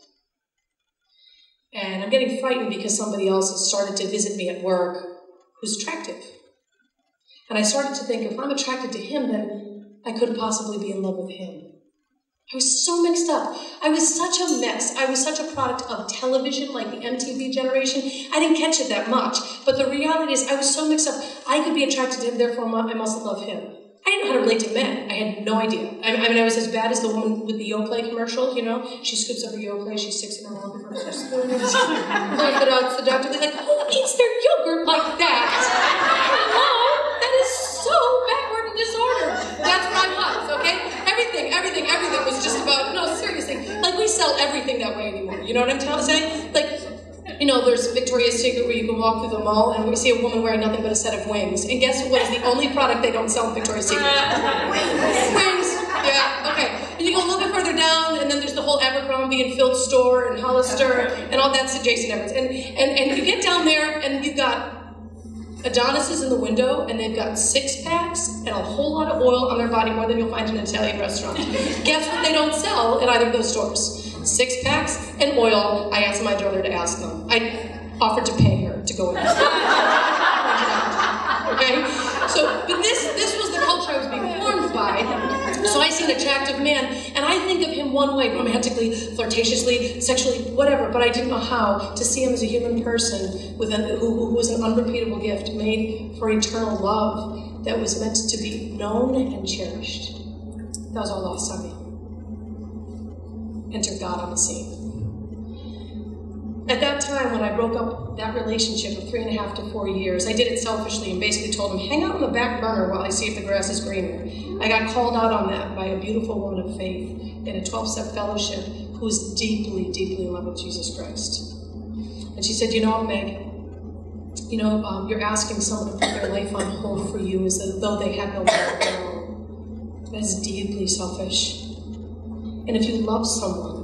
And I'm getting frightened because somebody else has started to visit me at work who's attractive. And I started to think, if I'm attracted to him, then I couldn't possibly be in love with him. I was so mixed up. I was such a mess. I was such a product of television, like the MTV generation. I didn't catch it that much. But the reality is I was so mixed up. I could be attracted to him, therefore I must love him. I didn't know how to relate to men. I had no idea. I mean, I was as bad as the woman with the Yoplait commercial, you know? She scoops up her Yoplait, she sticks it in her mouth before she spoons it out seductively, like, who eats their yogurt like that? Hello? That is so backward and disordered. That's what I was, okay? Everything was just about, no, seriously. Like, we sell everything that way anymore. You know what I'm saying? Like, you know, there's Victoria's Secret where you can walk through the mall and we see a woman wearing nothing but a set of wings. And guess what is the only product they don't sell in Victoria's Secret? Wings. Yeah, okay. And you go a little bit further down, and then there's the whole Abercrombie and Filth store and Hollister and all that's Jason Evans. And you get down there and you've got Adonises in the window, and they've got 6-packs and a whole lot of oil on their body, more than you'll find in an Italian restaurant. Guess what they don't sell at either of those stores? 6-packs and oil. I asked my daughter to ask them. I offered to pay her to go in. Okay? So, but this was the culture I was being formed by. So I see an attractive man, and I think of him one way, romantically, flirtatiously, sexually, whatever, but I didn't know how to see him as a human person with who was an unrepeatable gift made for eternal love that was meant to be known and cherished. That was all lost on me. Enter God on the scene. At that time, when I broke up that relationship of 3.5 to 4 years, I did it selfishly and basically told him, hang out on the back burner while I see if the grass is greener. I got called out on that by a beautiful woman of faith in a 12-step fellowship who was deeply, deeply in love with Jesus Christ. And she said, you know what, Meg? You know, you're asking someone to put their life on hold for you as though they had no love of their own. That is deeply selfish. And if you love someone,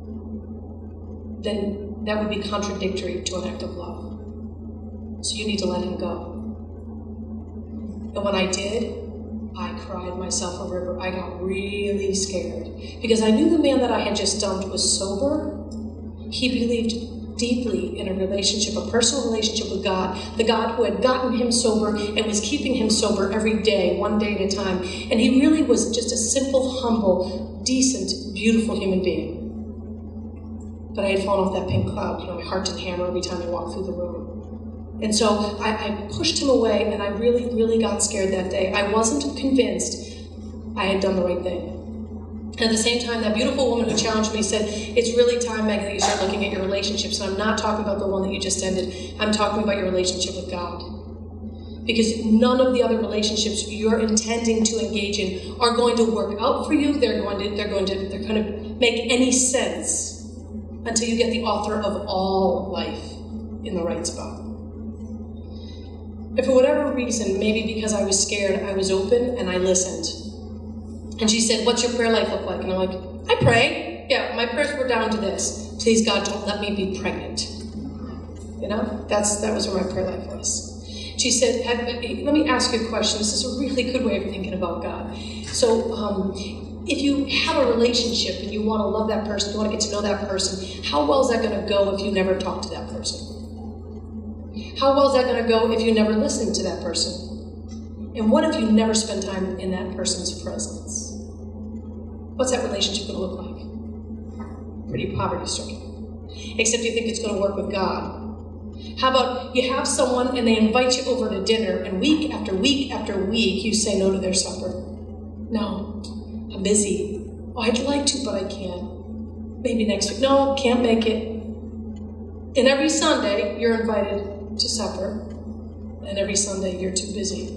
then that would be contradictory to an act of love. So you need to let him go. And when I did, I cried myself a river. I got really scared because I knew the man that I had just dumped was sober. He believed deeply in a relationship, a personal relationship with God, the God who had gotten him sober and was keeping him sober every day, one day at a time. And he really was just a simple, humble, decent, beautiful human being. But I had fallen off that pink cloud. You know, my heart didn't hammer every time I walked through the room. And so I pushed him away, and I really, really got scared that day. I wasn't convinced I had done the right thing. And at the same time, that beautiful woman who challenged me said, it's really time, Megan, that you start looking at your relationships. And I'm not talking about the one that you just ended. I'm talking about your relationship with God. Because none of the other relationships you're intending to engage in are going to work out for you. They're going to make any sense until you get the author of all life in the right spot. And for whatever reason, maybe because I was scared, I was open and I listened. And she said, "What's your prayer life look like?" And I'm like, "I pray. Yeah, my prayers were down to this. Please, God, don't let me be pregnant." You know, that was where my prayer life was. She said, "Let me ask you a question. This is a really good way of thinking about God. So, if you have a relationship and you want to love that person, you want to get to know that person, how well is that going to go if you never talk to that person? How well is that going to go if you never listen to that person? And what if you never spend time in that person's presence? What's that relationship going to look like? Pretty poverty-stricken. Except you think it's going to work with God. How about you have someone and they invite you over to dinner, and week after week after week you say no to their supper? No, I'm busy. Oh, I'd like to, but I can't. Maybe next week. No, can't make it. And every Sunday you're invited to supper, and every Sunday you're too busy.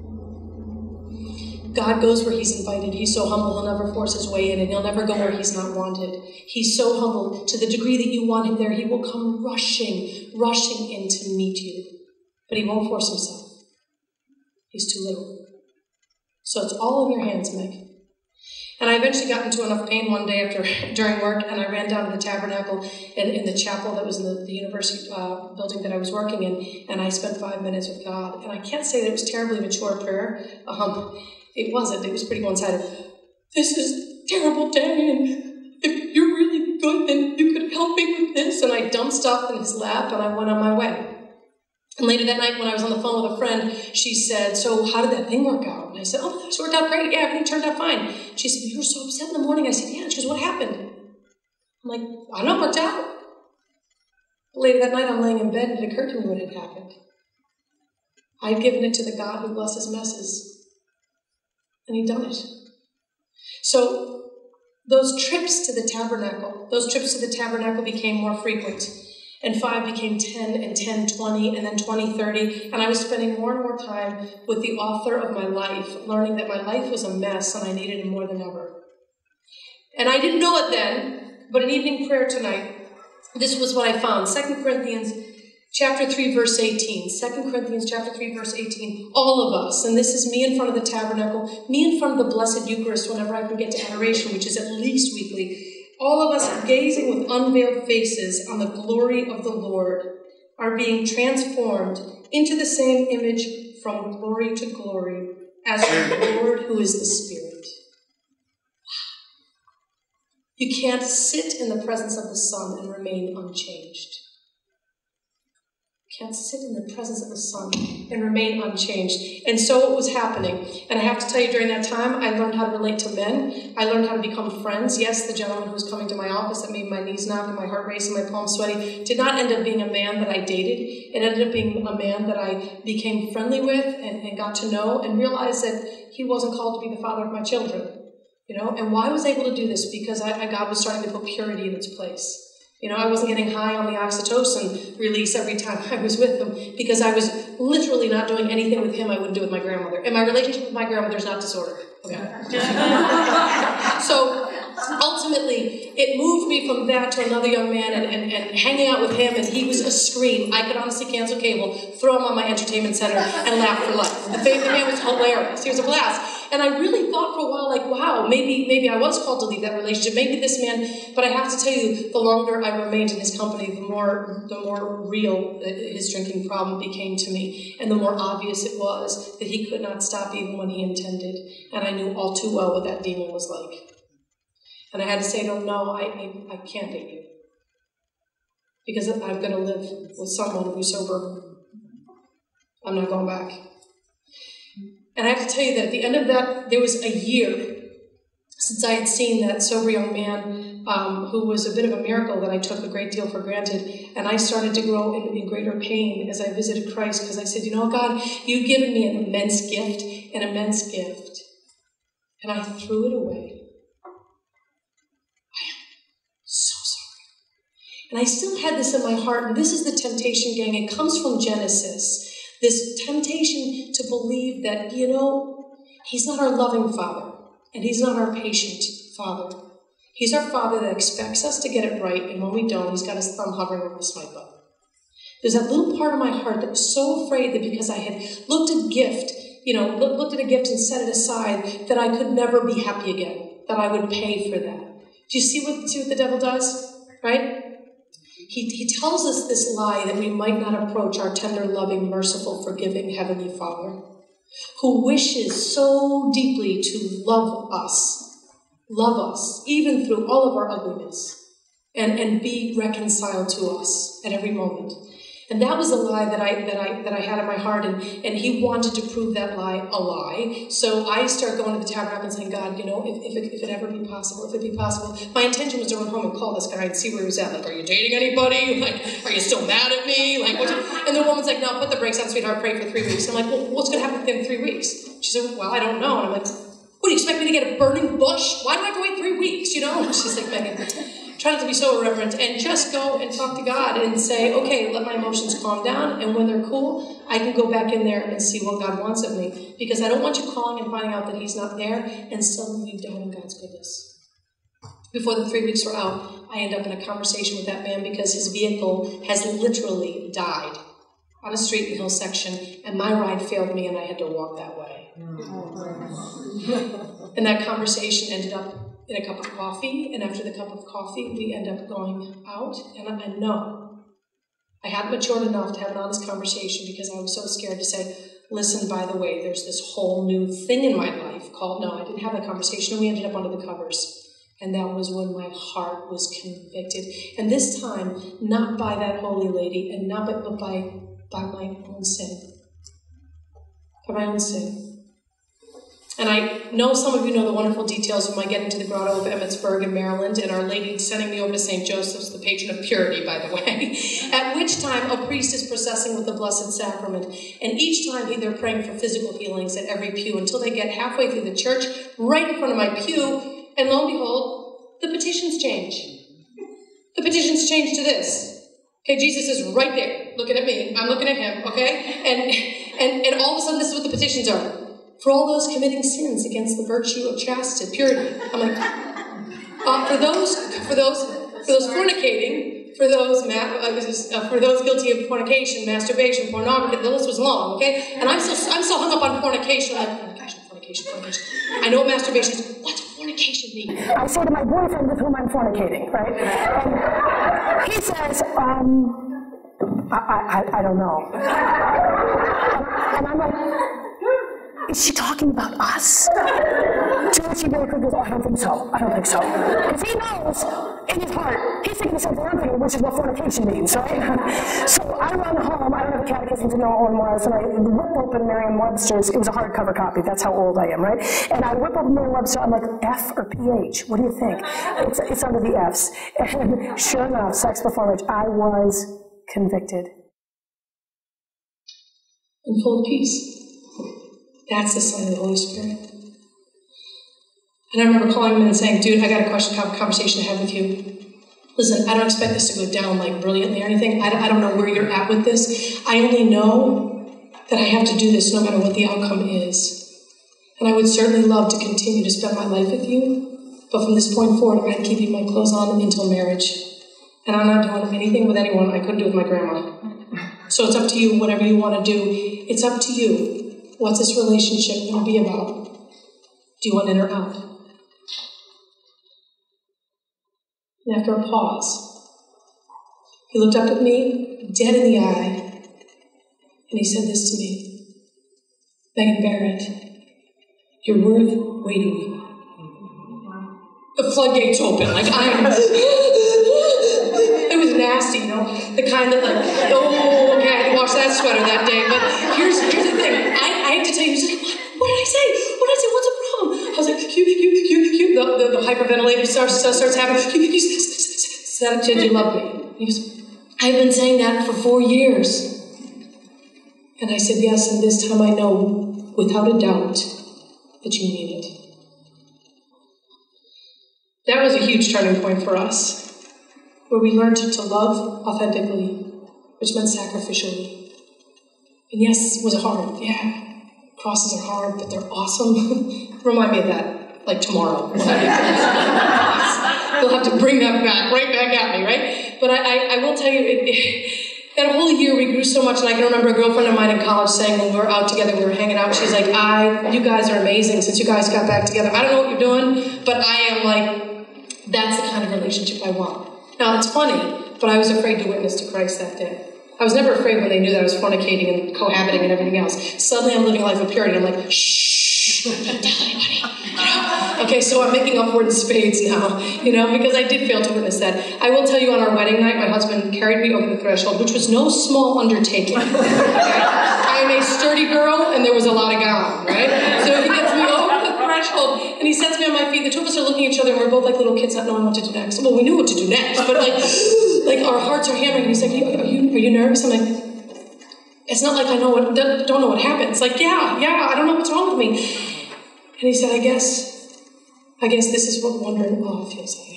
God goes where he's invited. He's so humble, he'll never force his way in, and he'll never go where he's not wanted. He's so humble, to the degree that you want him there, he will come rushing in to meet you. But he won't force himself. He's too little. So it's all in your hands, Meg. And I eventually got into enough pain one day during work, and I ran down to the tabernacle in the chapel that was in the university building that I was working in, and I spent 5 minutes with God. And I can't say that it was terribly mature prayer. It wasn't. It was pretty one-sided. "This is a terrible day, and if you're really good, then you could help me with this." And I dumped stuff in his lap, and I went on my way. And later that night, when I was on the phone with a friend, she said, "So how did that thing work out?" And I said, "Oh, this worked out great. Yeah, everything turned out fine." She said, "You were so upset in the morning." I said, "Yeah." She goes, "What happened?" I'm like, "I don't know, it worked out." But later that night, I'm laying in bed, and it occurred to me what had happened. I'd given it to the God who blesses messes. And he'd done it. So those trips to the tabernacle became more frequent. And 5 became 10, and 10, 20, and then 20, 30. And I was spending more and more time with the author of my life, learning that my life was a mess and I needed him more than ever. And I didn't know it then, but in evening prayer tonight, this was what I found. 2 Corinthians chapter 3, verse 18. 2 Corinthians chapter 3, verse 18. All of us, and this is me in front of the tabernacle, me in front of the Blessed Eucharist whenever I can get to adoration, which is at least weekly, all of us gazing with unveiled faces on the glory of the Lord are being transformed into the same image from glory to glory as the Lord who is the Spirit. You can't sit in the presence of the Son and remain unchanged. Can't sit in the presence of the Son and remain unchanged. And so it was happening. And I have to tell you, during that time, I learned how to relate to men. I learned how to become friends. Yes, the gentleman who was coming to my office that made my knees knock and my heart race and my palms sweaty did not end up being a man that I dated. It ended up being a man that I became friendly with and got to know and realized that he wasn't called to be the father of my children. You know, and why I was able to do this? Because God was starting to put purity in its place. You know, I wasn't getting high on the oxytocin release every time I was with him because I was literally not doing anything with him I wouldn't do with my grandmother. And my relationship with my grandmother is not disordered. Okay. So ultimately, it moved me from that to another young man and hanging out with him, and he was a scream. I could honestly cancel cable, throw him on my entertainment center, and laugh for life. The man was hilarious. He was a blast. And I really thought for a while, like, wow, maybe I was called to leave that relationship. Maybe this man, but I have to tell you, the longer I remained in his company, the more real his drinking problem became to me. And the more obvious it was that he could not stop even when he intended. And I knew all too well what that demon was like. And I had to say to him, no, I can't date you. Because I'm going to live with someone who's sober. I'm not going back. And I have to tell you that at the end of that, there was a year since I had seen that sober young man who was a bit of a miracle that I took a great deal for granted. And I started to grow in greater pain as I visited Christ because I said, you know, God, you've given me an immense gift. And I threw it away. I am so sorry. And I still had this in my heart, and this is the temptation, gang. It comes from Genesis. This temptation to believe that, he's not our loving Father, and he's not our patient Father. He's our Father that expects us to get it right, and when we don't, he's got his thumb hovering over the swipe button. There's that little part of my heart that was so afraid that because I had looked at a gift and set it aside, that I could never be happy again, that I would pay for that. Do you see what the devil does, right? He tells us this lie that we might not approach our tender, loving, merciful, forgiving Heavenly Father, who wishes so deeply to love us, even through all of our ugliness, and be reconciled to us at every moment. And that was a lie that I had in my heart, and he wanted to prove that lie a lie. So I started going to the tabernacle and saying, God, if it ever be possible, my intention was to run home and call this guy and see where he was at. Like, are you dating anybody? Like, are you still mad at me? Like, and the woman's like, no, put the brakes on, sweetheart, pray for 3 weeks. I'm like, well, what's going to happen within 3 weeks? She said, well, I don't know. And I'm like, what, do you expect me to get a burning bush? Why do I have to wait 3 weeks, And she's like, Megan, try not to be so irreverent, and just go and talk to God and say, okay, let my emotions calm down, and when they're cool, I can go back in there and see what God wants of me, because I don't want you calling and finding out that he's not there, and suddenly you doubt in God's goodness. Before the 3 weeks were out, I end up in a conversation with that man because his vehicle has literally died on a street in the hill section, and my ride failed me, and I had to walk that way. And that conversation ended up in a cup of coffee, and after the cup of coffee, we end up going out, and I know I hadn't matured enough to have an honest conversation because I was so scared to say, listen, by the way, there's this whole new thing in my life called, no, I didn't have that conversation, and we ended up under the covers, and that was when my heart was convicted, and this time, not by that holy lady, and not but by my own sin, by my own sin. And I know some of you know the wonderful details of my getting to the grotto of Emmitsburg in Maryland, and Our Lady sending me over to St. Joseph's, the patron of purity, by the way, at which time a priest is processing with the Blessed Sacrament. And each time they're praying for physical healings at every pew until they get halfway through the church, right in front of my pew, and lo and behold, the petitions change. The petitions change to this. Okay, Jesus is right there, looking at me. I'm looking at him, okay? And all of a sudden, this is what the petitions are. For all those committing sins against the virtue of chastity, purity. I'm like, for those fornicating, for those guilty of fornication, masturbation, pornography, the list was long, okay? And I'm still hung up on fornication. I'm like, fornication. I know what masturbation is. What's fornication mean? I say to my boyfriend with whom I'm fornicating, right? And he says, I don't know. And I'm like, is she talking about us? George Baker goes, I don't think so. Because he knows in his heart, he's thinking the same thing I'm thinking, which is what fornication means, right? So I run home, I don't have a catechism to know what one was, and I whip open Merriam-Webster's. It was a hardcover copy, that's how old I am, right? And I whip open Merriam-Webster, I'm like, F or PH? What do you think? It's under the F's. And sure enough, sex before marriage, I was convicted. And full of peace. That's the sign of the Holy Spirit. And I remember calling him and saying, dude, I got a conversation to have with you. Listen, I don't expect this to go down like brilliantly or anything. I don't know where you're at with this. I only know that I have to do this no matter what the outcome is. And I would certainly love to continue to spend my life with you. But from this point forward, I'm keeping my clothes on until marriage. And I'm not doing anything with anyone I couldn't do with my grandma. So it's up to you, whatever you want to do. It's up to you. What's this relationship going to be about? Do you want in or out? And after a pause, he looked up at me, dead in the eye, and he said this to me, Megan Barrett, you're worth waiting for. The floodgates open, like it was nasty, the kind that okay, I had to wash that sweater that day, but here's the thing, I have to tell you, he's like, what did I say? What's the problem? I was like, the hyperventilator starts happening, did you love me? He goes, I've been saying that for 4 years. And I said, yes, and this time I know, without a doubt, that you mean it. That was a huge turning point for us, where we learned to love authentically, which meant sacrificially. And yes, was it hard? Yeah. Crosses are hard, but they're awesome. Remind me of that, like tomorrow. You'll have to bring that back, right back at me, right? But I will tell you, that whole year we grew so much, and I can remember a girlfriend of mine in college saying when we were out together, we were hanging out, she's like, you guys are amazing since you guys got back together. I don't know what you're doing, but I am like, that's the kind of relationship I want. Now, it's funny, but I was afraid to witness to Christ that day. I was never afraid when they knew that I was fornicating and cohabiting and everything else. Suddenly I'm living a life of purity, and I'm like, shh, don't tell anybody. Okay, so I'm making up words spades now, because I did fail to witness that. I will tell you, on our wedding night, my husband carried me over the threshold, which was no small undertaking. Okay? I am a sturdy girl, and there was a lot of gone, right? So he gets me over the threshold, and he sets me on my feet. The two of us are looking at each other, and we're both like little kids not knowing what to do next. Well, we knew what to do next, but like our hearts are hammering. And he's like, are you nervous? I'm like, it's not like I don't know what happens. Like, yeah, I don't know what's wrong with me. And he said, I guess this is what wondering awe feels like.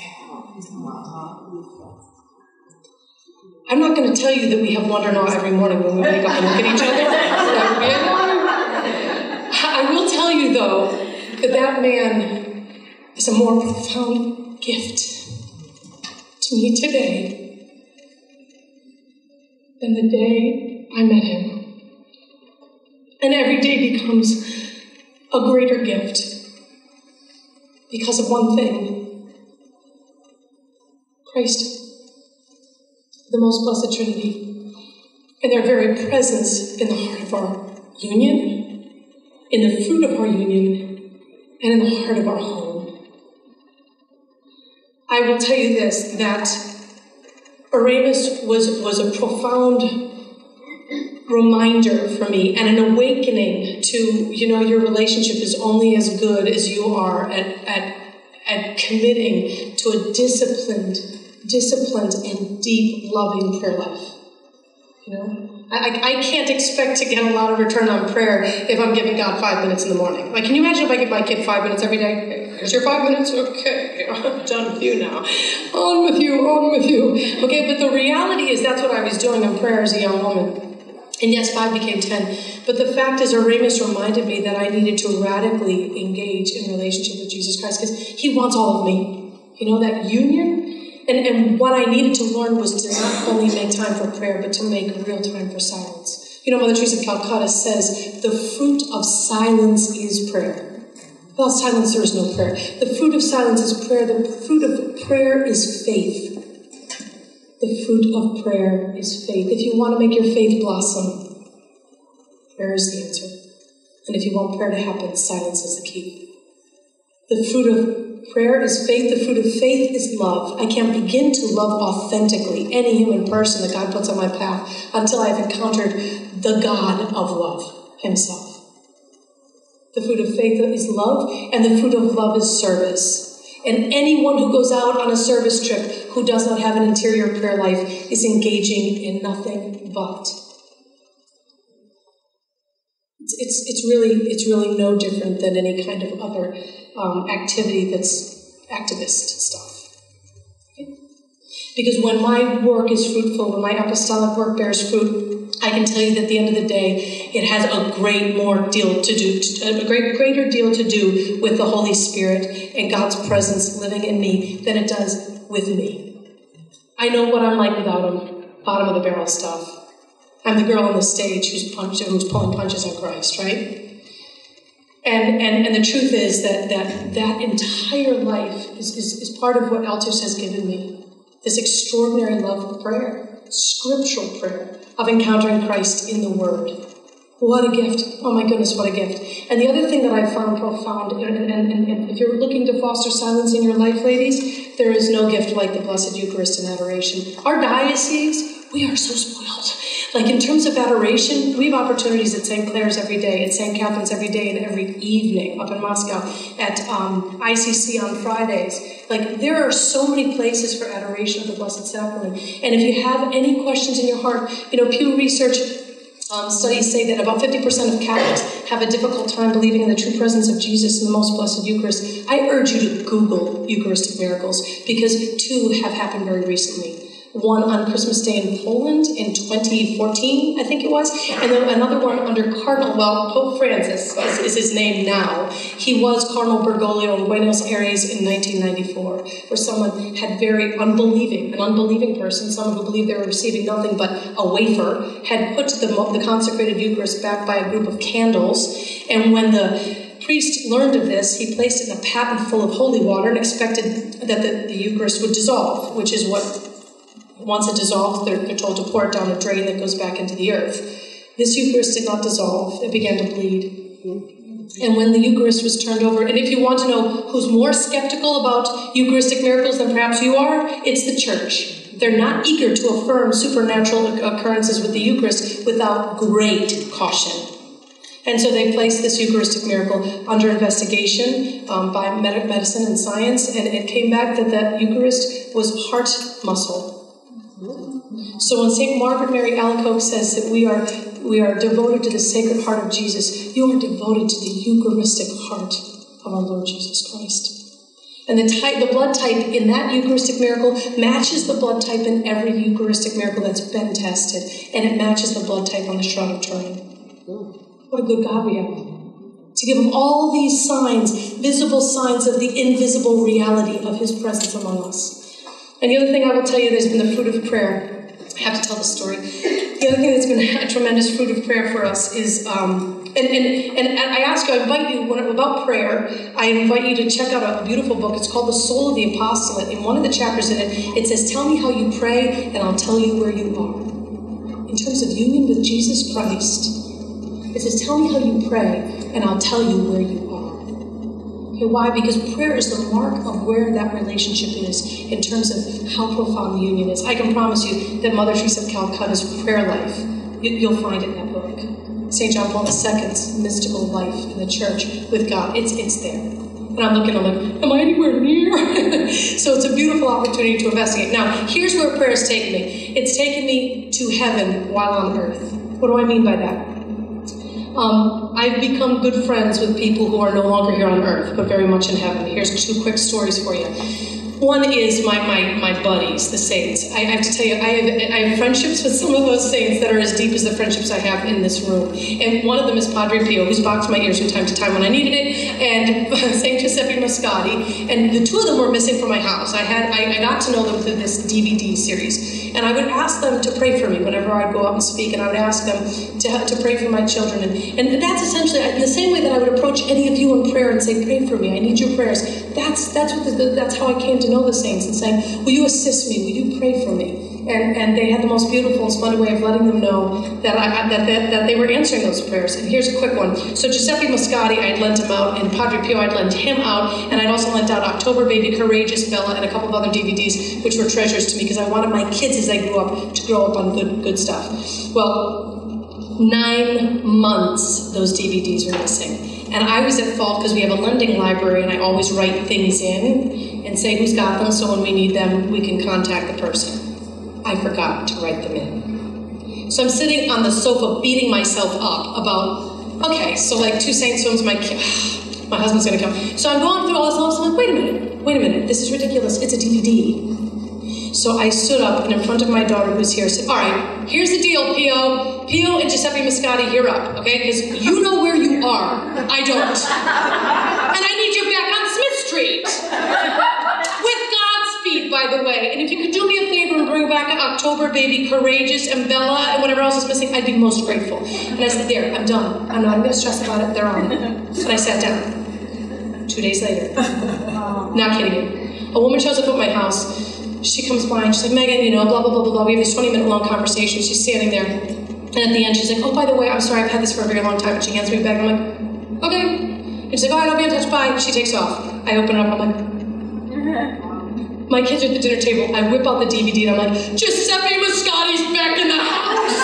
I'm not going to tell you that we have wonder and awe every morning when we wake up and look at each other. That would be it. I will tell you, though, that man is a more profound gift to me today than the day I met him. And every day becomes a greater gift because of one thing. Christ, the most blessed Trinity, and their very presence in the heart of our union, in the fruit of our union, and in the heart of our home. I will tell you this, that Oremus was a profound reminder for me and an awakening to, your relationship is only as good as you are at committing to a disciplined and deep, loving prayer life. I can't expect to get a lot of return on prayer if I'm giving God 5 minutes in the morning. Like, can you imagine if I give my kid 5 minutes every day? Here's your 5 minutes? Okay, I'm done with you now. On with you. Okay, but the reality is that's what I was doing in prayer as a young woman. And yes, 5 became 10. But the fact is, Oremus reminded me that I needed to radically engage in relationship with Jesus Christ because he wants all of me. That union. And what I needed to learn was to not only make time for prayer, but to make real time for silence. Mother Teresa of Calcutta says, the fruit of silence is prayer. Without silence, there is no prayer. The fruit of silence is prayer. The fruit of prayer is faith. The fruit of prayer is faith. If you want to make your faith blossom, prayer is the answer. And if you want prayer to happen, silence is the key. The fruit of prayer is faith. The fruit of faith is love. I can't begin to love authentically any human person that God puts on my path until I've encountered the God of love himself. The fruit of faith is love, and the fruit of love is service. And anyone who goes out on a service trip who does not have an interior prayer life is engaging in nothing but. It's really no different than any kind of other activity that's activist stuff. Okay? Because when my work is fruitful, when my apostolic work bears fruit, I can tell you that at the end of the day, it has a greater deal to do with the Holy Spirit and God's presence living in me than it does with me. I know what I'm like without him, bottom of the barrel stuff. I'm the girl on the stage who's pulling punches on Christ, right? And the truth is that entire life is part of what Altus has given me. This extraordinary love of prayer, scriptural prayer, of encountering Christ in the Word. What a gift. Oh my goodness, what a gift. And the other thing that I found profound, and if you're looking to foster silence in your life, ladies, there is no gift like the Blessed Eucharist and adoration. Our diocese, we are so spoiled. Like in terms of adoration, we have opportunities at St. Clair's every day, at St. Catherine's every day and every evening up in Moscow, at ICC on Fridays. Like there are so many places for adoration of the Blessed Sacrament. And if you have any questions in your heart, Pew Research studies say that about 50% of Catholics have a difficult time believing in the true presence of Jesus in the Most Blessed Eucharist. I urge you to Google Eucharistic miracles because 2 have happened very recently. one on Christmas Day in Poland in 2014, I think it was, and then another one under Cardinal, well, Pope Francis is his name now. He was Cardinal Bergoglio in Buenos Aires in 1994, where someone had an unbelieving person, someone who believed they were receiving nothing but a wafer, had put the consecrated Eucharist back by a group of candles, and when the priest learned of this, he placed it in a paten full of holy water and expected that the Eucharist would dissolve, which is what, once it dissolves, they're told to pour it down a drain that goes back into the earth. This Eucharist did not dissolve. It began to bleed. And when the Eucharist was turned over, and if you want to know who's more skeptical about Eucharistic miracles than perhaps you are, it's the church. They're not eager to affirm supernatural occurrences with the Eucharist without great caution. And so they placed this Eucharistic miracle under investigation by medicine and science, and it came back that the Eucharist was heart muscle. So when St. Margaret Mary Alacoque says that we are devoted to the Sacred Heart of Jesus, you are devoted to the Eucharistic heart of our Lord Jesus Christ. And the blood type in that Eucharistic miracle matches the blood type in every Eucharistic miracle that's been tested, and it matches the blood type on the Shroud of Turin. What a good God we have. To give him all these signs, visible signs of the invisible reality of his presence among us. And the other thing I will tell you, there's been the fruit of prayer. I have to tell the story. The other thing that's been a tremendous fruit of prayer for us is, and I ask you, I invite you, about prayer, I invite you to check out a beautiful book. It's called The Soul of the Apostolate. In one of the chapters in it, it says, tell me how you pray, and I'll tell you where you are. In terms of union with Jesus Christ, it says, tell me how you pray, and I'll tell you where you are. Okay, why? Because prayer is the mark of where that relationship is in terms of how profound the union is. I can promise you that Mother Teresa of Calcutta's prayer life, you'll find it in that book. St. John Paul II's mystical life in the church with God, it's there. And I'm like, am I anywhere near? So it's a beautiful opportunity to investigate. Now, here's where prayer has taken me. It's taken me to heaven while on earth. What do I mean by that? I've become good friends with people who are no longer here on earth, but very much in heaven. Here's two quick stories for you. One is my buddies, the saints. I have to tell you, I have friendships with some of those saints that are as deep as the friendships I have in this room. And one of them is Padre Pio, who's boxed my ears from time to time when I needed it, and St. Giuseppe Mascati. And the two of them were missing from my house. I got to know them through this DVD series. And I would ask them to pray for me whenever I'd go out and speak, and I would ask them to pray for my children. And that's essentially, in the same way that I would approach any of you in prayer and say, pray for me, I need your prayers. That's how I came to know the saints, and saying, will you assist me, will you pray for me? And they had the most beautiful and splendid way of letting them know that they were answering those prayers. And here's a quick one. So Giuseppe Mascati, I'd lent him out, and Padre Pio, I'd lent him out, and I'd also lent out October Baby, Courageous, Bella, and a couple of other DVDs, which were treasures to me, because I wanted my kids as they grew up to grow up on good stuff. Well, 9 months those DVDs were missing. And I was at fault because we have a lending library, and I always write things in and say who's got them, so when we need them, we can contact the person. I forgot to write them in. So I'm sitting on the sofa beating myself up about, okay, so like 2 saints films, my husband's gonna come. So I'm going through all this, and I'm like, wait a minute, this is ridiculous, it's a DVD. So I stood up, and in front of my daughter who's here, said, all right, here's the deal, Pio and Giuseppe Mascati, you're up, okay? Because you know where you are, I don't. And I need you back on Smith Street. With Godspeed, by the way. And if you could do me a favor and bring back October Baby, Courageous, and Bella, and whatever else is missing, I'd be most grateful. And I said, there, I'm done. I'm not even gonna stress about it, they're on. And I sat down. 2 days later. Not kidding you. A woman shows up at my house. She comes by and she's like, Megan, blah, blah, blah, blah, blah. We have this 20-minute long conversation. She's standing there. And at the end, she's like, oh, by the way, I'm sorry, I've had this for a very long time. And she hands me a bag. I'm like, okay. And she's like, all right, I'll be in touch, bye. She takes off. I open it up. I'm like, my kids are at the dinner table. I whip out the DVD and I'm like, Giuseppe Mascati's back in the house.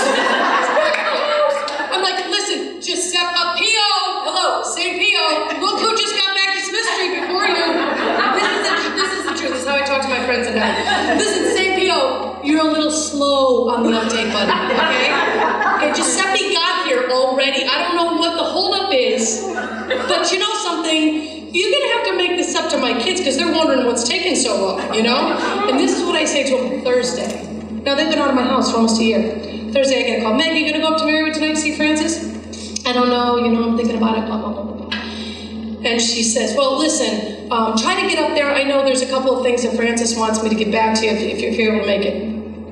I'm like, listen, Giuseppe Pio. Hello, St. Pio. Look who just got back to Smith Street before you. This is the truth. This is how I talk to my friends in heaven. Listen, St. Pio, you're a little slow on the uptake button, okay? Okay, Giuseppe got here already. I don't know what the holdup is, but you know something? You're going to have to make this up to my kids because they're wondering what's taking so long, And this is what I say to them Thursday. Now, they've been out of my house for almost a year. Thursday, I get a call. Meg, you gonna go up to Marywood tonight to see Francis? I don't know, I'm thinking about it, blah, blah, blah, blah, blah. And she says, well, listen, try to get up there. I know there's a couple of things that Francis wants me to get back to you if you're able to make it.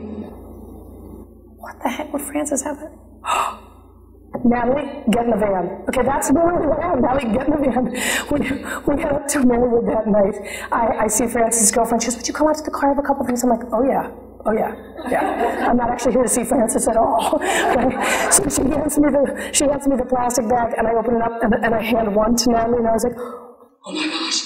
What the heck would Francis have? Natalie, get in the van. Okay, that's the way we had. Natalie, get in the van. We head up to Marywood that night. I see Francis' girlfriend. She says, would you come out to the car? I have a couple of things. I'm like, oh yeah. I'm not actually here to see Francis at all. Okay? So she hands me the plastic bag, and I open it up, and I hand one to Natalie, and I was like, oh my gosh,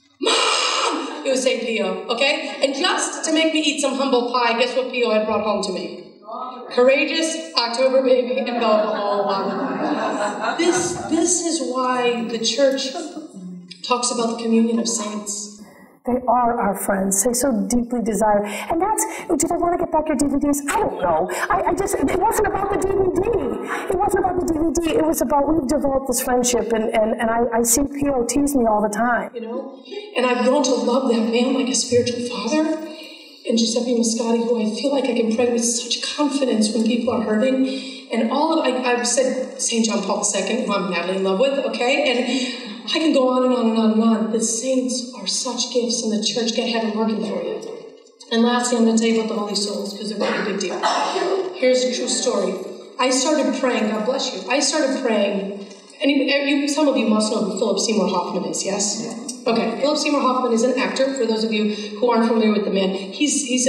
Mom! It was St. Pio, okay? And just to make me eat some humble pie, guess what Pio had brought home to me? Courageous October baby and the whole lot. This is why the church talks about the communion of saints. They are our friends. They so deeply desire. And that's, do they want to get back your DVDs? I don't know. It wasn't about the DVD. It wasn't about the DVD. It was about, we've developed this friendship, and I see Pio tease me all the time. And I've grown to love that man like a spiritual father. And Giuseppe Moscati, who I feel like I can pray with such confidence when people are hurting. And I've said St. John Paul II, who I'm madly in love with, okay? And I can go on and on and on and on. The saints are such gifts, and the church get heaven working for you. And lastly, I'm going to tell you about the Holy Souls, because they're really a big deal. Here's a true story. I started praying, God bless you. I started praying, and some of you must know who Philip Seymour Hoffman is, yes? Okay, Philip Seymour Hoffman is an actor, for those of you who aren't familiar with the man. He's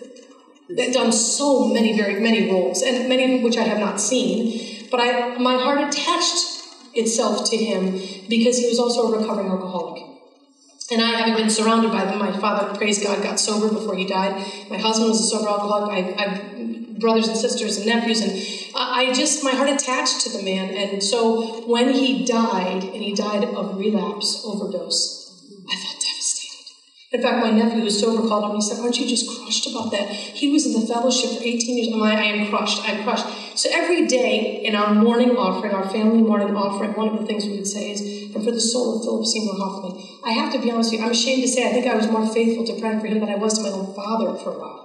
done so many, very many roles, and many of which I have not seen, but my heart attached itself to him because he was also a recovering alcoholic. And I haven't been surrounded by them. My father, praise God, got sober before he died. My husband was a sober alcoholic. I've brothers and sisters and nephews, and my heart attached to the man. And so when he died, and he died of relapse overdose, I felt devastated. In fact, my nephew who's sober called him and he said, aren't you just crushed about that? He was in the fellowship for 18 years. I am crushed. I'm crushed. So every day in our morning offering, our family morning offering, one of the things we would say is, and for the soul of Philip Seymour Hoffman. I have to be honest with you, I'm ashamed to say I think I was more faithful to praying for him than I was to my own father for a while.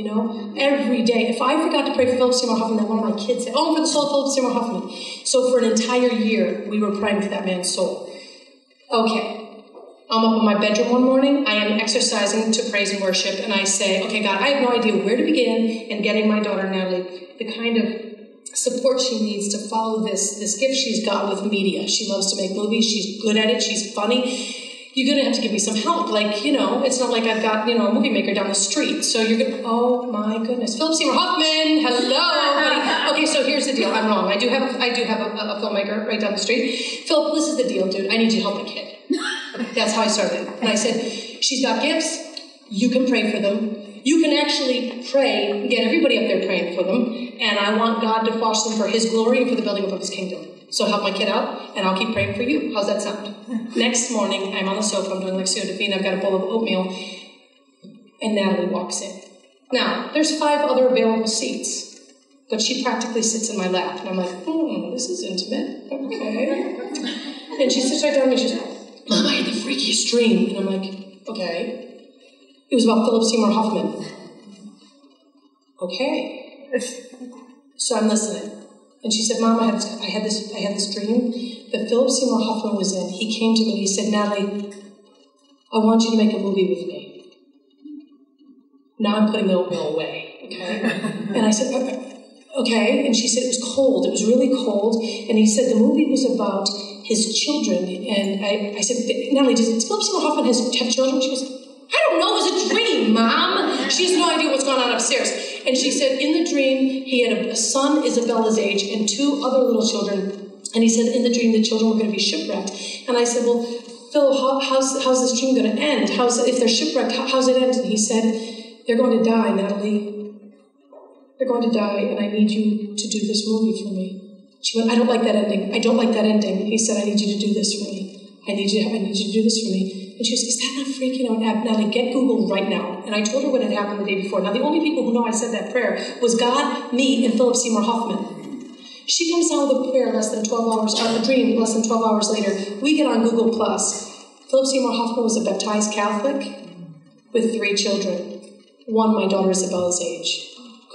Every day. If I forgot to pray for Philip Seymour Hoffman, then one of my kids said, for the soul of Philip Seymour Hoffman. So for an entire year, we were praying for that man's soul. Okay. I'm up in my bedroom one morning, I am exercising to praise and worship, and I say, okay, God, I have no idea where to begin in getting my daughter, Natalie, the kind of support she needs to follow this gift she's got with media. She loves to make movies, she's good at it, she's funny. You're going to have to give me some help. It's not like I've got, a movie maker down the street. So you're going to, oh my goodness. Philip Seymour Hoffman, hello, buddy. Okay, so here's the deal. I'm wrong. I do have a filmmaker right down the street. Philip, this is the deal, dude. I need you to help my kid. That's how I started. And I said, she's got gifts. You can pray for them. You can actually pray, get everybody up there praying for them. And I want God to foster them for his glory and for the building up of his kingdom. So help my kid out, and I'll keep praying for you. How's that sound? Next morning, I'm on the sofa, I'm doing Lectio Divina, I've got a bowl of oatmeal, and Natalie walks in. Now, there's 5 other available seats, but she practically sits in my lap, and I'm like, this is intimate, okay. And she sits right down, and she's like, Mom, I had the freakiest dream. And I'm like, okay. It was about Philip Seymour Hoffman. Okay. So I'm listening. And she said, Mom, I had this dream that Philip Seymour Hoffman was in. He came to me and he said, Natalie, I want you to make a movie with me. Now I'm putting the oatmeal away, okay? And I said, okay. And she said, it was cold. It was really cold. And he said, the movie was about his children. And I said, Natalie, does Philip Seymour Hoffman have children? She goes, I don't know. It was a dream, Mom. She has no idea what's going on upstairs. And she said, in the dream, he had a son Isabella's age and 2 other little children. And he said, in the dream, the children were going to be shipwrecked. And I said, well, Phil, how's this dream going to end? If they're shipwrecked, how's it end? And he said, they're going to die, Natalie. They're going to die, and I need you to do this movie for me. She went, I don't like that ending. I don't like that ending. He said, I need you to do this for me. I need you to do this for me. And she goes, is that not freaking out? Natalie, get Google right now. And I told her what had happened the day before. Now, the only people who know I said that prayer was God, me, and Philip Seymour Hoffman. She comes down with a prayer less than 12 hours, or a dream less than 12 hours later. We get on Google+. Philip Seymour Hoffman was a baptized Catholic with 3 children. 1, my daughter Isabella's age.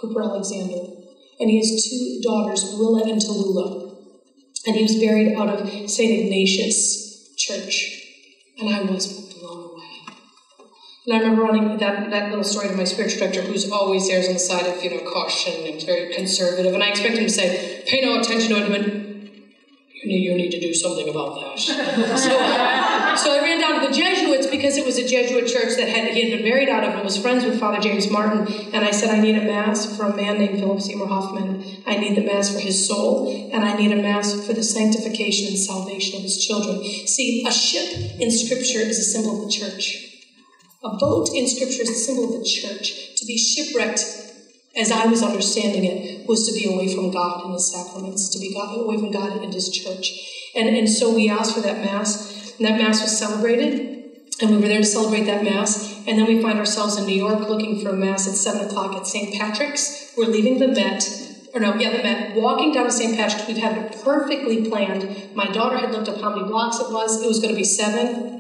Cooper Alexander. And he has 2 daughters, Willa and Tallulah. And he was buried out of St. Ignatius Church. And I was blown away. And I remember running that little story to my spiritual director, who's always there on the side of, caution and very conservative. And I expect him to say, pay no attention to it. And he went, you need to do something about that. So I ran down to the Jesuits because it was a Jesuit church that he had been married out of and was friends with Father James Martin. And I said, I need a mass for a man named Philip Seymour Hoffman. I need the mass for his soul. And I need a mass for the sanctification and salvation of his children. See, a ship in Scripture is a symbol of the church. A boat in Scripture is a symbol of the church. To be shipwrecked, as I was understanding it, was to be away from God and His sacraments, to be away from God and His church. And so we asked for that Mass, and that Mass was celebrated, and we were there to celebrate that Mass, and then we find ourselves in New York looking for a Mass at 7 o'clock at St. Patrick's. We're leaving the Met, walking down to St. Patrick's. We've had it perfectly planned. My daughter had looked up how many blocks it was. It was going to be 7.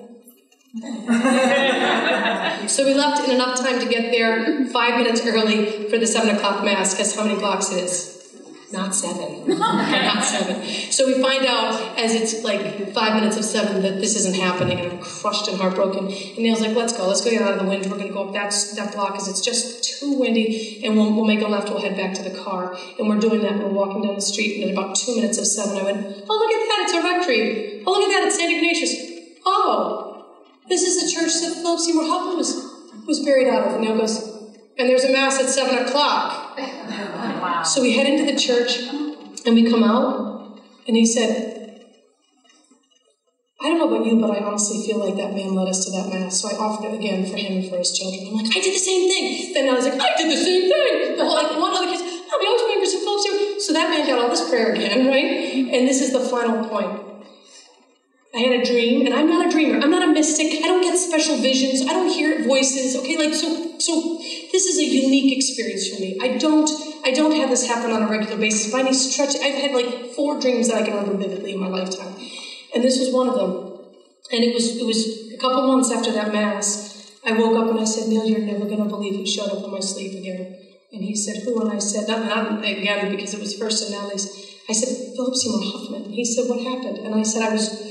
So we left in enough time to get there 5 minutes early for the 7 o'clock Mass. Guess how many blocks it is? Not 7. Not 7. So we find out as it's like 5 minutes of 7 that this isn't happening, and I'm crushed and heartbroken. And Neil's like, let's go get out of the wind. We're going to go up that block because it's just too windy, and we'll make a left. We'll head back to the car. And we're doing that. We're walking down the street, and at about 2 minutes of 7, I went, oh, look at that. It's a rectory. Oh, look at that. It's St. Ignatius. Oh. This is the church that Philip Seymour Hoffman was buried out of. And Neil goes, and there's a Mass at 7 o'clock. Wow. So we head into the church, and we come out, and he said, I don't know about you, but I honestly feel like that man led us to that Mass. So I offered it again for him and for his children. I'm like, I did the same thing. Then I was like, I did the same thing. The whole, one other kids, Mommy, I was praying for some Philip Seymour. So that man got all this prayer again, right? And this is the final point. I had a dream, and I'm not a dreamer. I'm not a mystic. I don't get special visions. I don't hear voices. Okay, so this is a unique experience for me. I don't have this happen on a regular basis. By any stretch, I've had like 4 dreams that I can remember vividly in my lifetime, and this was one of them. And it was a couple months after that Mass. I woke up and I said, Neil, you're never going to believe who showed up in my sleep again. And he said, who? And I said, not again, because it was first and Natalie's. I said, Philip Seymour Hoffman. He said, what happened? And I said, I was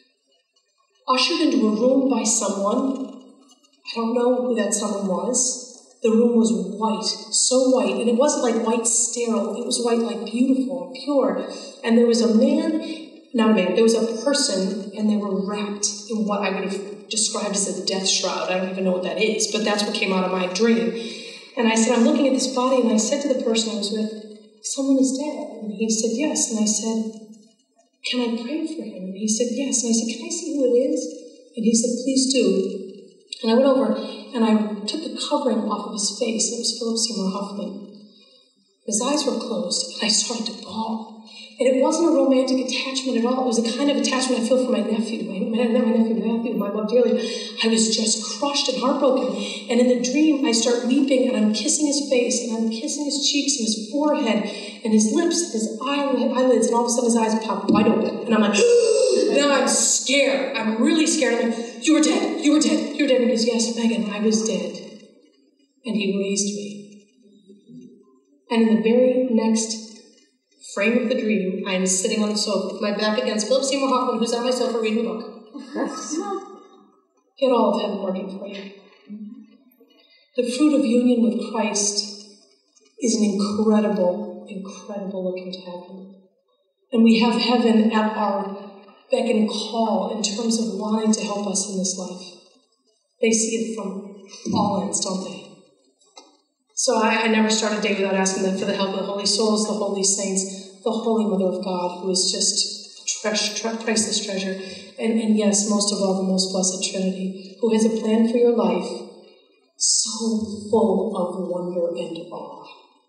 ushered into a room by someone. I don't know who that someone was. The room was white, so white, and it wasn't like white sterile. It was white, like beautiful and pure. And there was there was a person, and they were wrapped in what I would have described as a death shroud. I don't even know what that is, but that's what came out of my dream. And I said, I'm looking at this body, and I said to the person I was with, someone is dead. And he said, yes. And I said, can I pray for him? And he said, yes. And I said, can I see who it is? And he said, please do. And I went over, and I took the covering off of his face. It was Philip Seymour Hoffman. His eyes were closed, and I started to bawl. And it wasn't a romantic attachment at all. It was the kind of attachment I feel for my nephew. My nephew Matthew, whom I love dearly. I was just crushed and heartbroken. And in the dream, I start weeping, and I'm kissing his face, and I'm kissing his cheeks and his forehead and his lips, and his eyelids, and all of a sudden his eyes pop wide open. And I'm like, now I'm scared. I'm really scared. I'm like, you were dead. You were dead. You were dead. And he goes, yes, Megan, I was dead. And he raised me. And in the very next frame of the dream, I am sitting on the sofa with my back against Philip Seymour Hoffman, who's on my sofa reading a book. Get all of heaven working for you. The fruit of union with Christ is an incredible look into heaven. And we have heaven at our beck and call in terms of wanting to help us in this life. They see it from all ends, don't they? So I never start a day without asking them for the help of the holy souls, the holy saints, the Holy Mother of God, who is just a priceless treasure. And yes, most of all, the most blessed Trinity, who has a plan for your life so full of wonder and awe.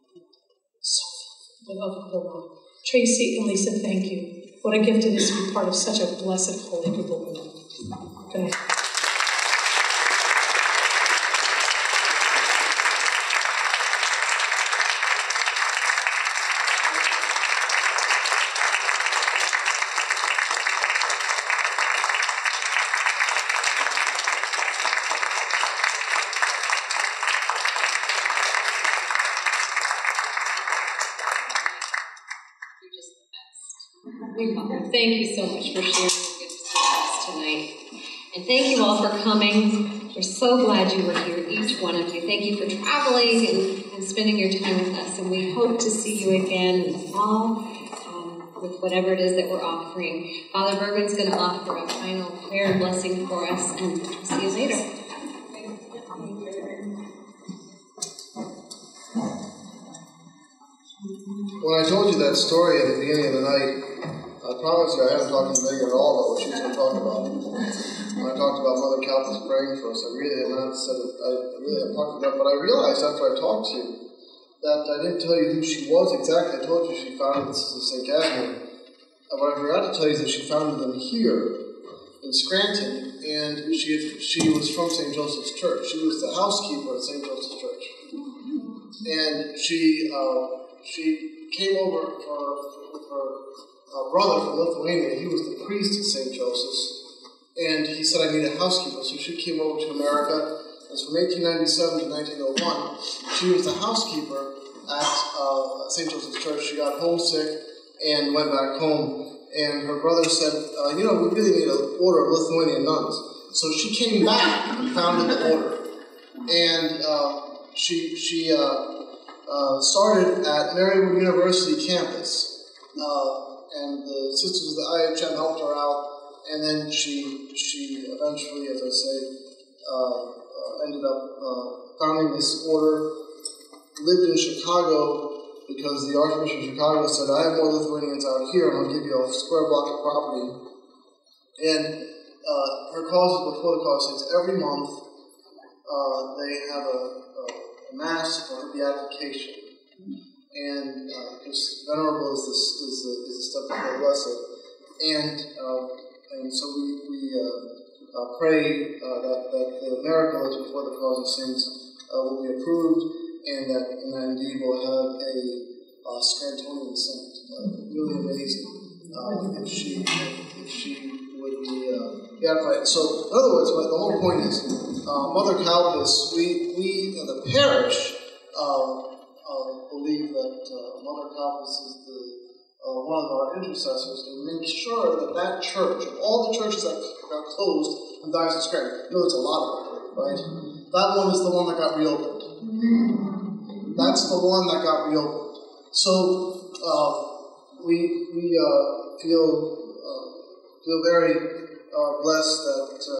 So full of awe. Tracy and Lisa, thank you. What a gift it is to be part of such a blessed, holy group of women. Good night. Thank you so much for sharing your gifts with us tonight. And thank you all for coming. We're so glad you were here, each one of you. Thank you for traveling and spending your time with us. And we hope to see you again in the fall with whatever it is that we're offering. Father Bergman's going to offer a final prayer and blessing for us, and we'll see you later. When I told you that story at the beginning of the night, I promise you I haven't talked to Megan at all about what she was going to talk about. When I talked about Mother Calvus praying for us, I really have not said it. I really have talked about it, but I realized after I talked to you that I didn't tell you who she was exactly. I told you she founded St. Catherine. What I forgot to tell you is that she founded them here in Scranton, and she was from St. Joseph's Church. She was the housekeeper at St. Joseph's Church. And she came over with her brother from Lithuania. He was the priest at St. Joseph's, and he said, I need a housekeeper. So she came over to America. And from 1897 to 1901, she was the housekeeper at St. Joseph's Church. She got homesick and went back home. And her brother said, we really need an order of Lithuanian nuns. So she came back and founded the order. And she started at Marywood University campus. And the sisters of the IHM helped her out. And then she eventually, as I say, ended up founding this order, lived in Chicago because the Archbishop of Chicago said, I have more Lithuanians out here, and I'll give you a square block of property. And her cause is before the cause saints. Every month they have a mass for her beatification. And because Venerable is the step before blessed. And so we pray that the miracle is before the cause of saints will be approved, and that indeed we'll have a Scrantonian saint. Really amazing if she would be beatified. So, in other words, the whole point is Mother Calvus. We the parish believe that Mother Calvus is one of our intercessors, and make sure that church, of all the churches that got closed in Diocese of Scranton, it's a lot of them, right? That one is the one that got reopened. That's the one that got reopened. So we feel very blessed that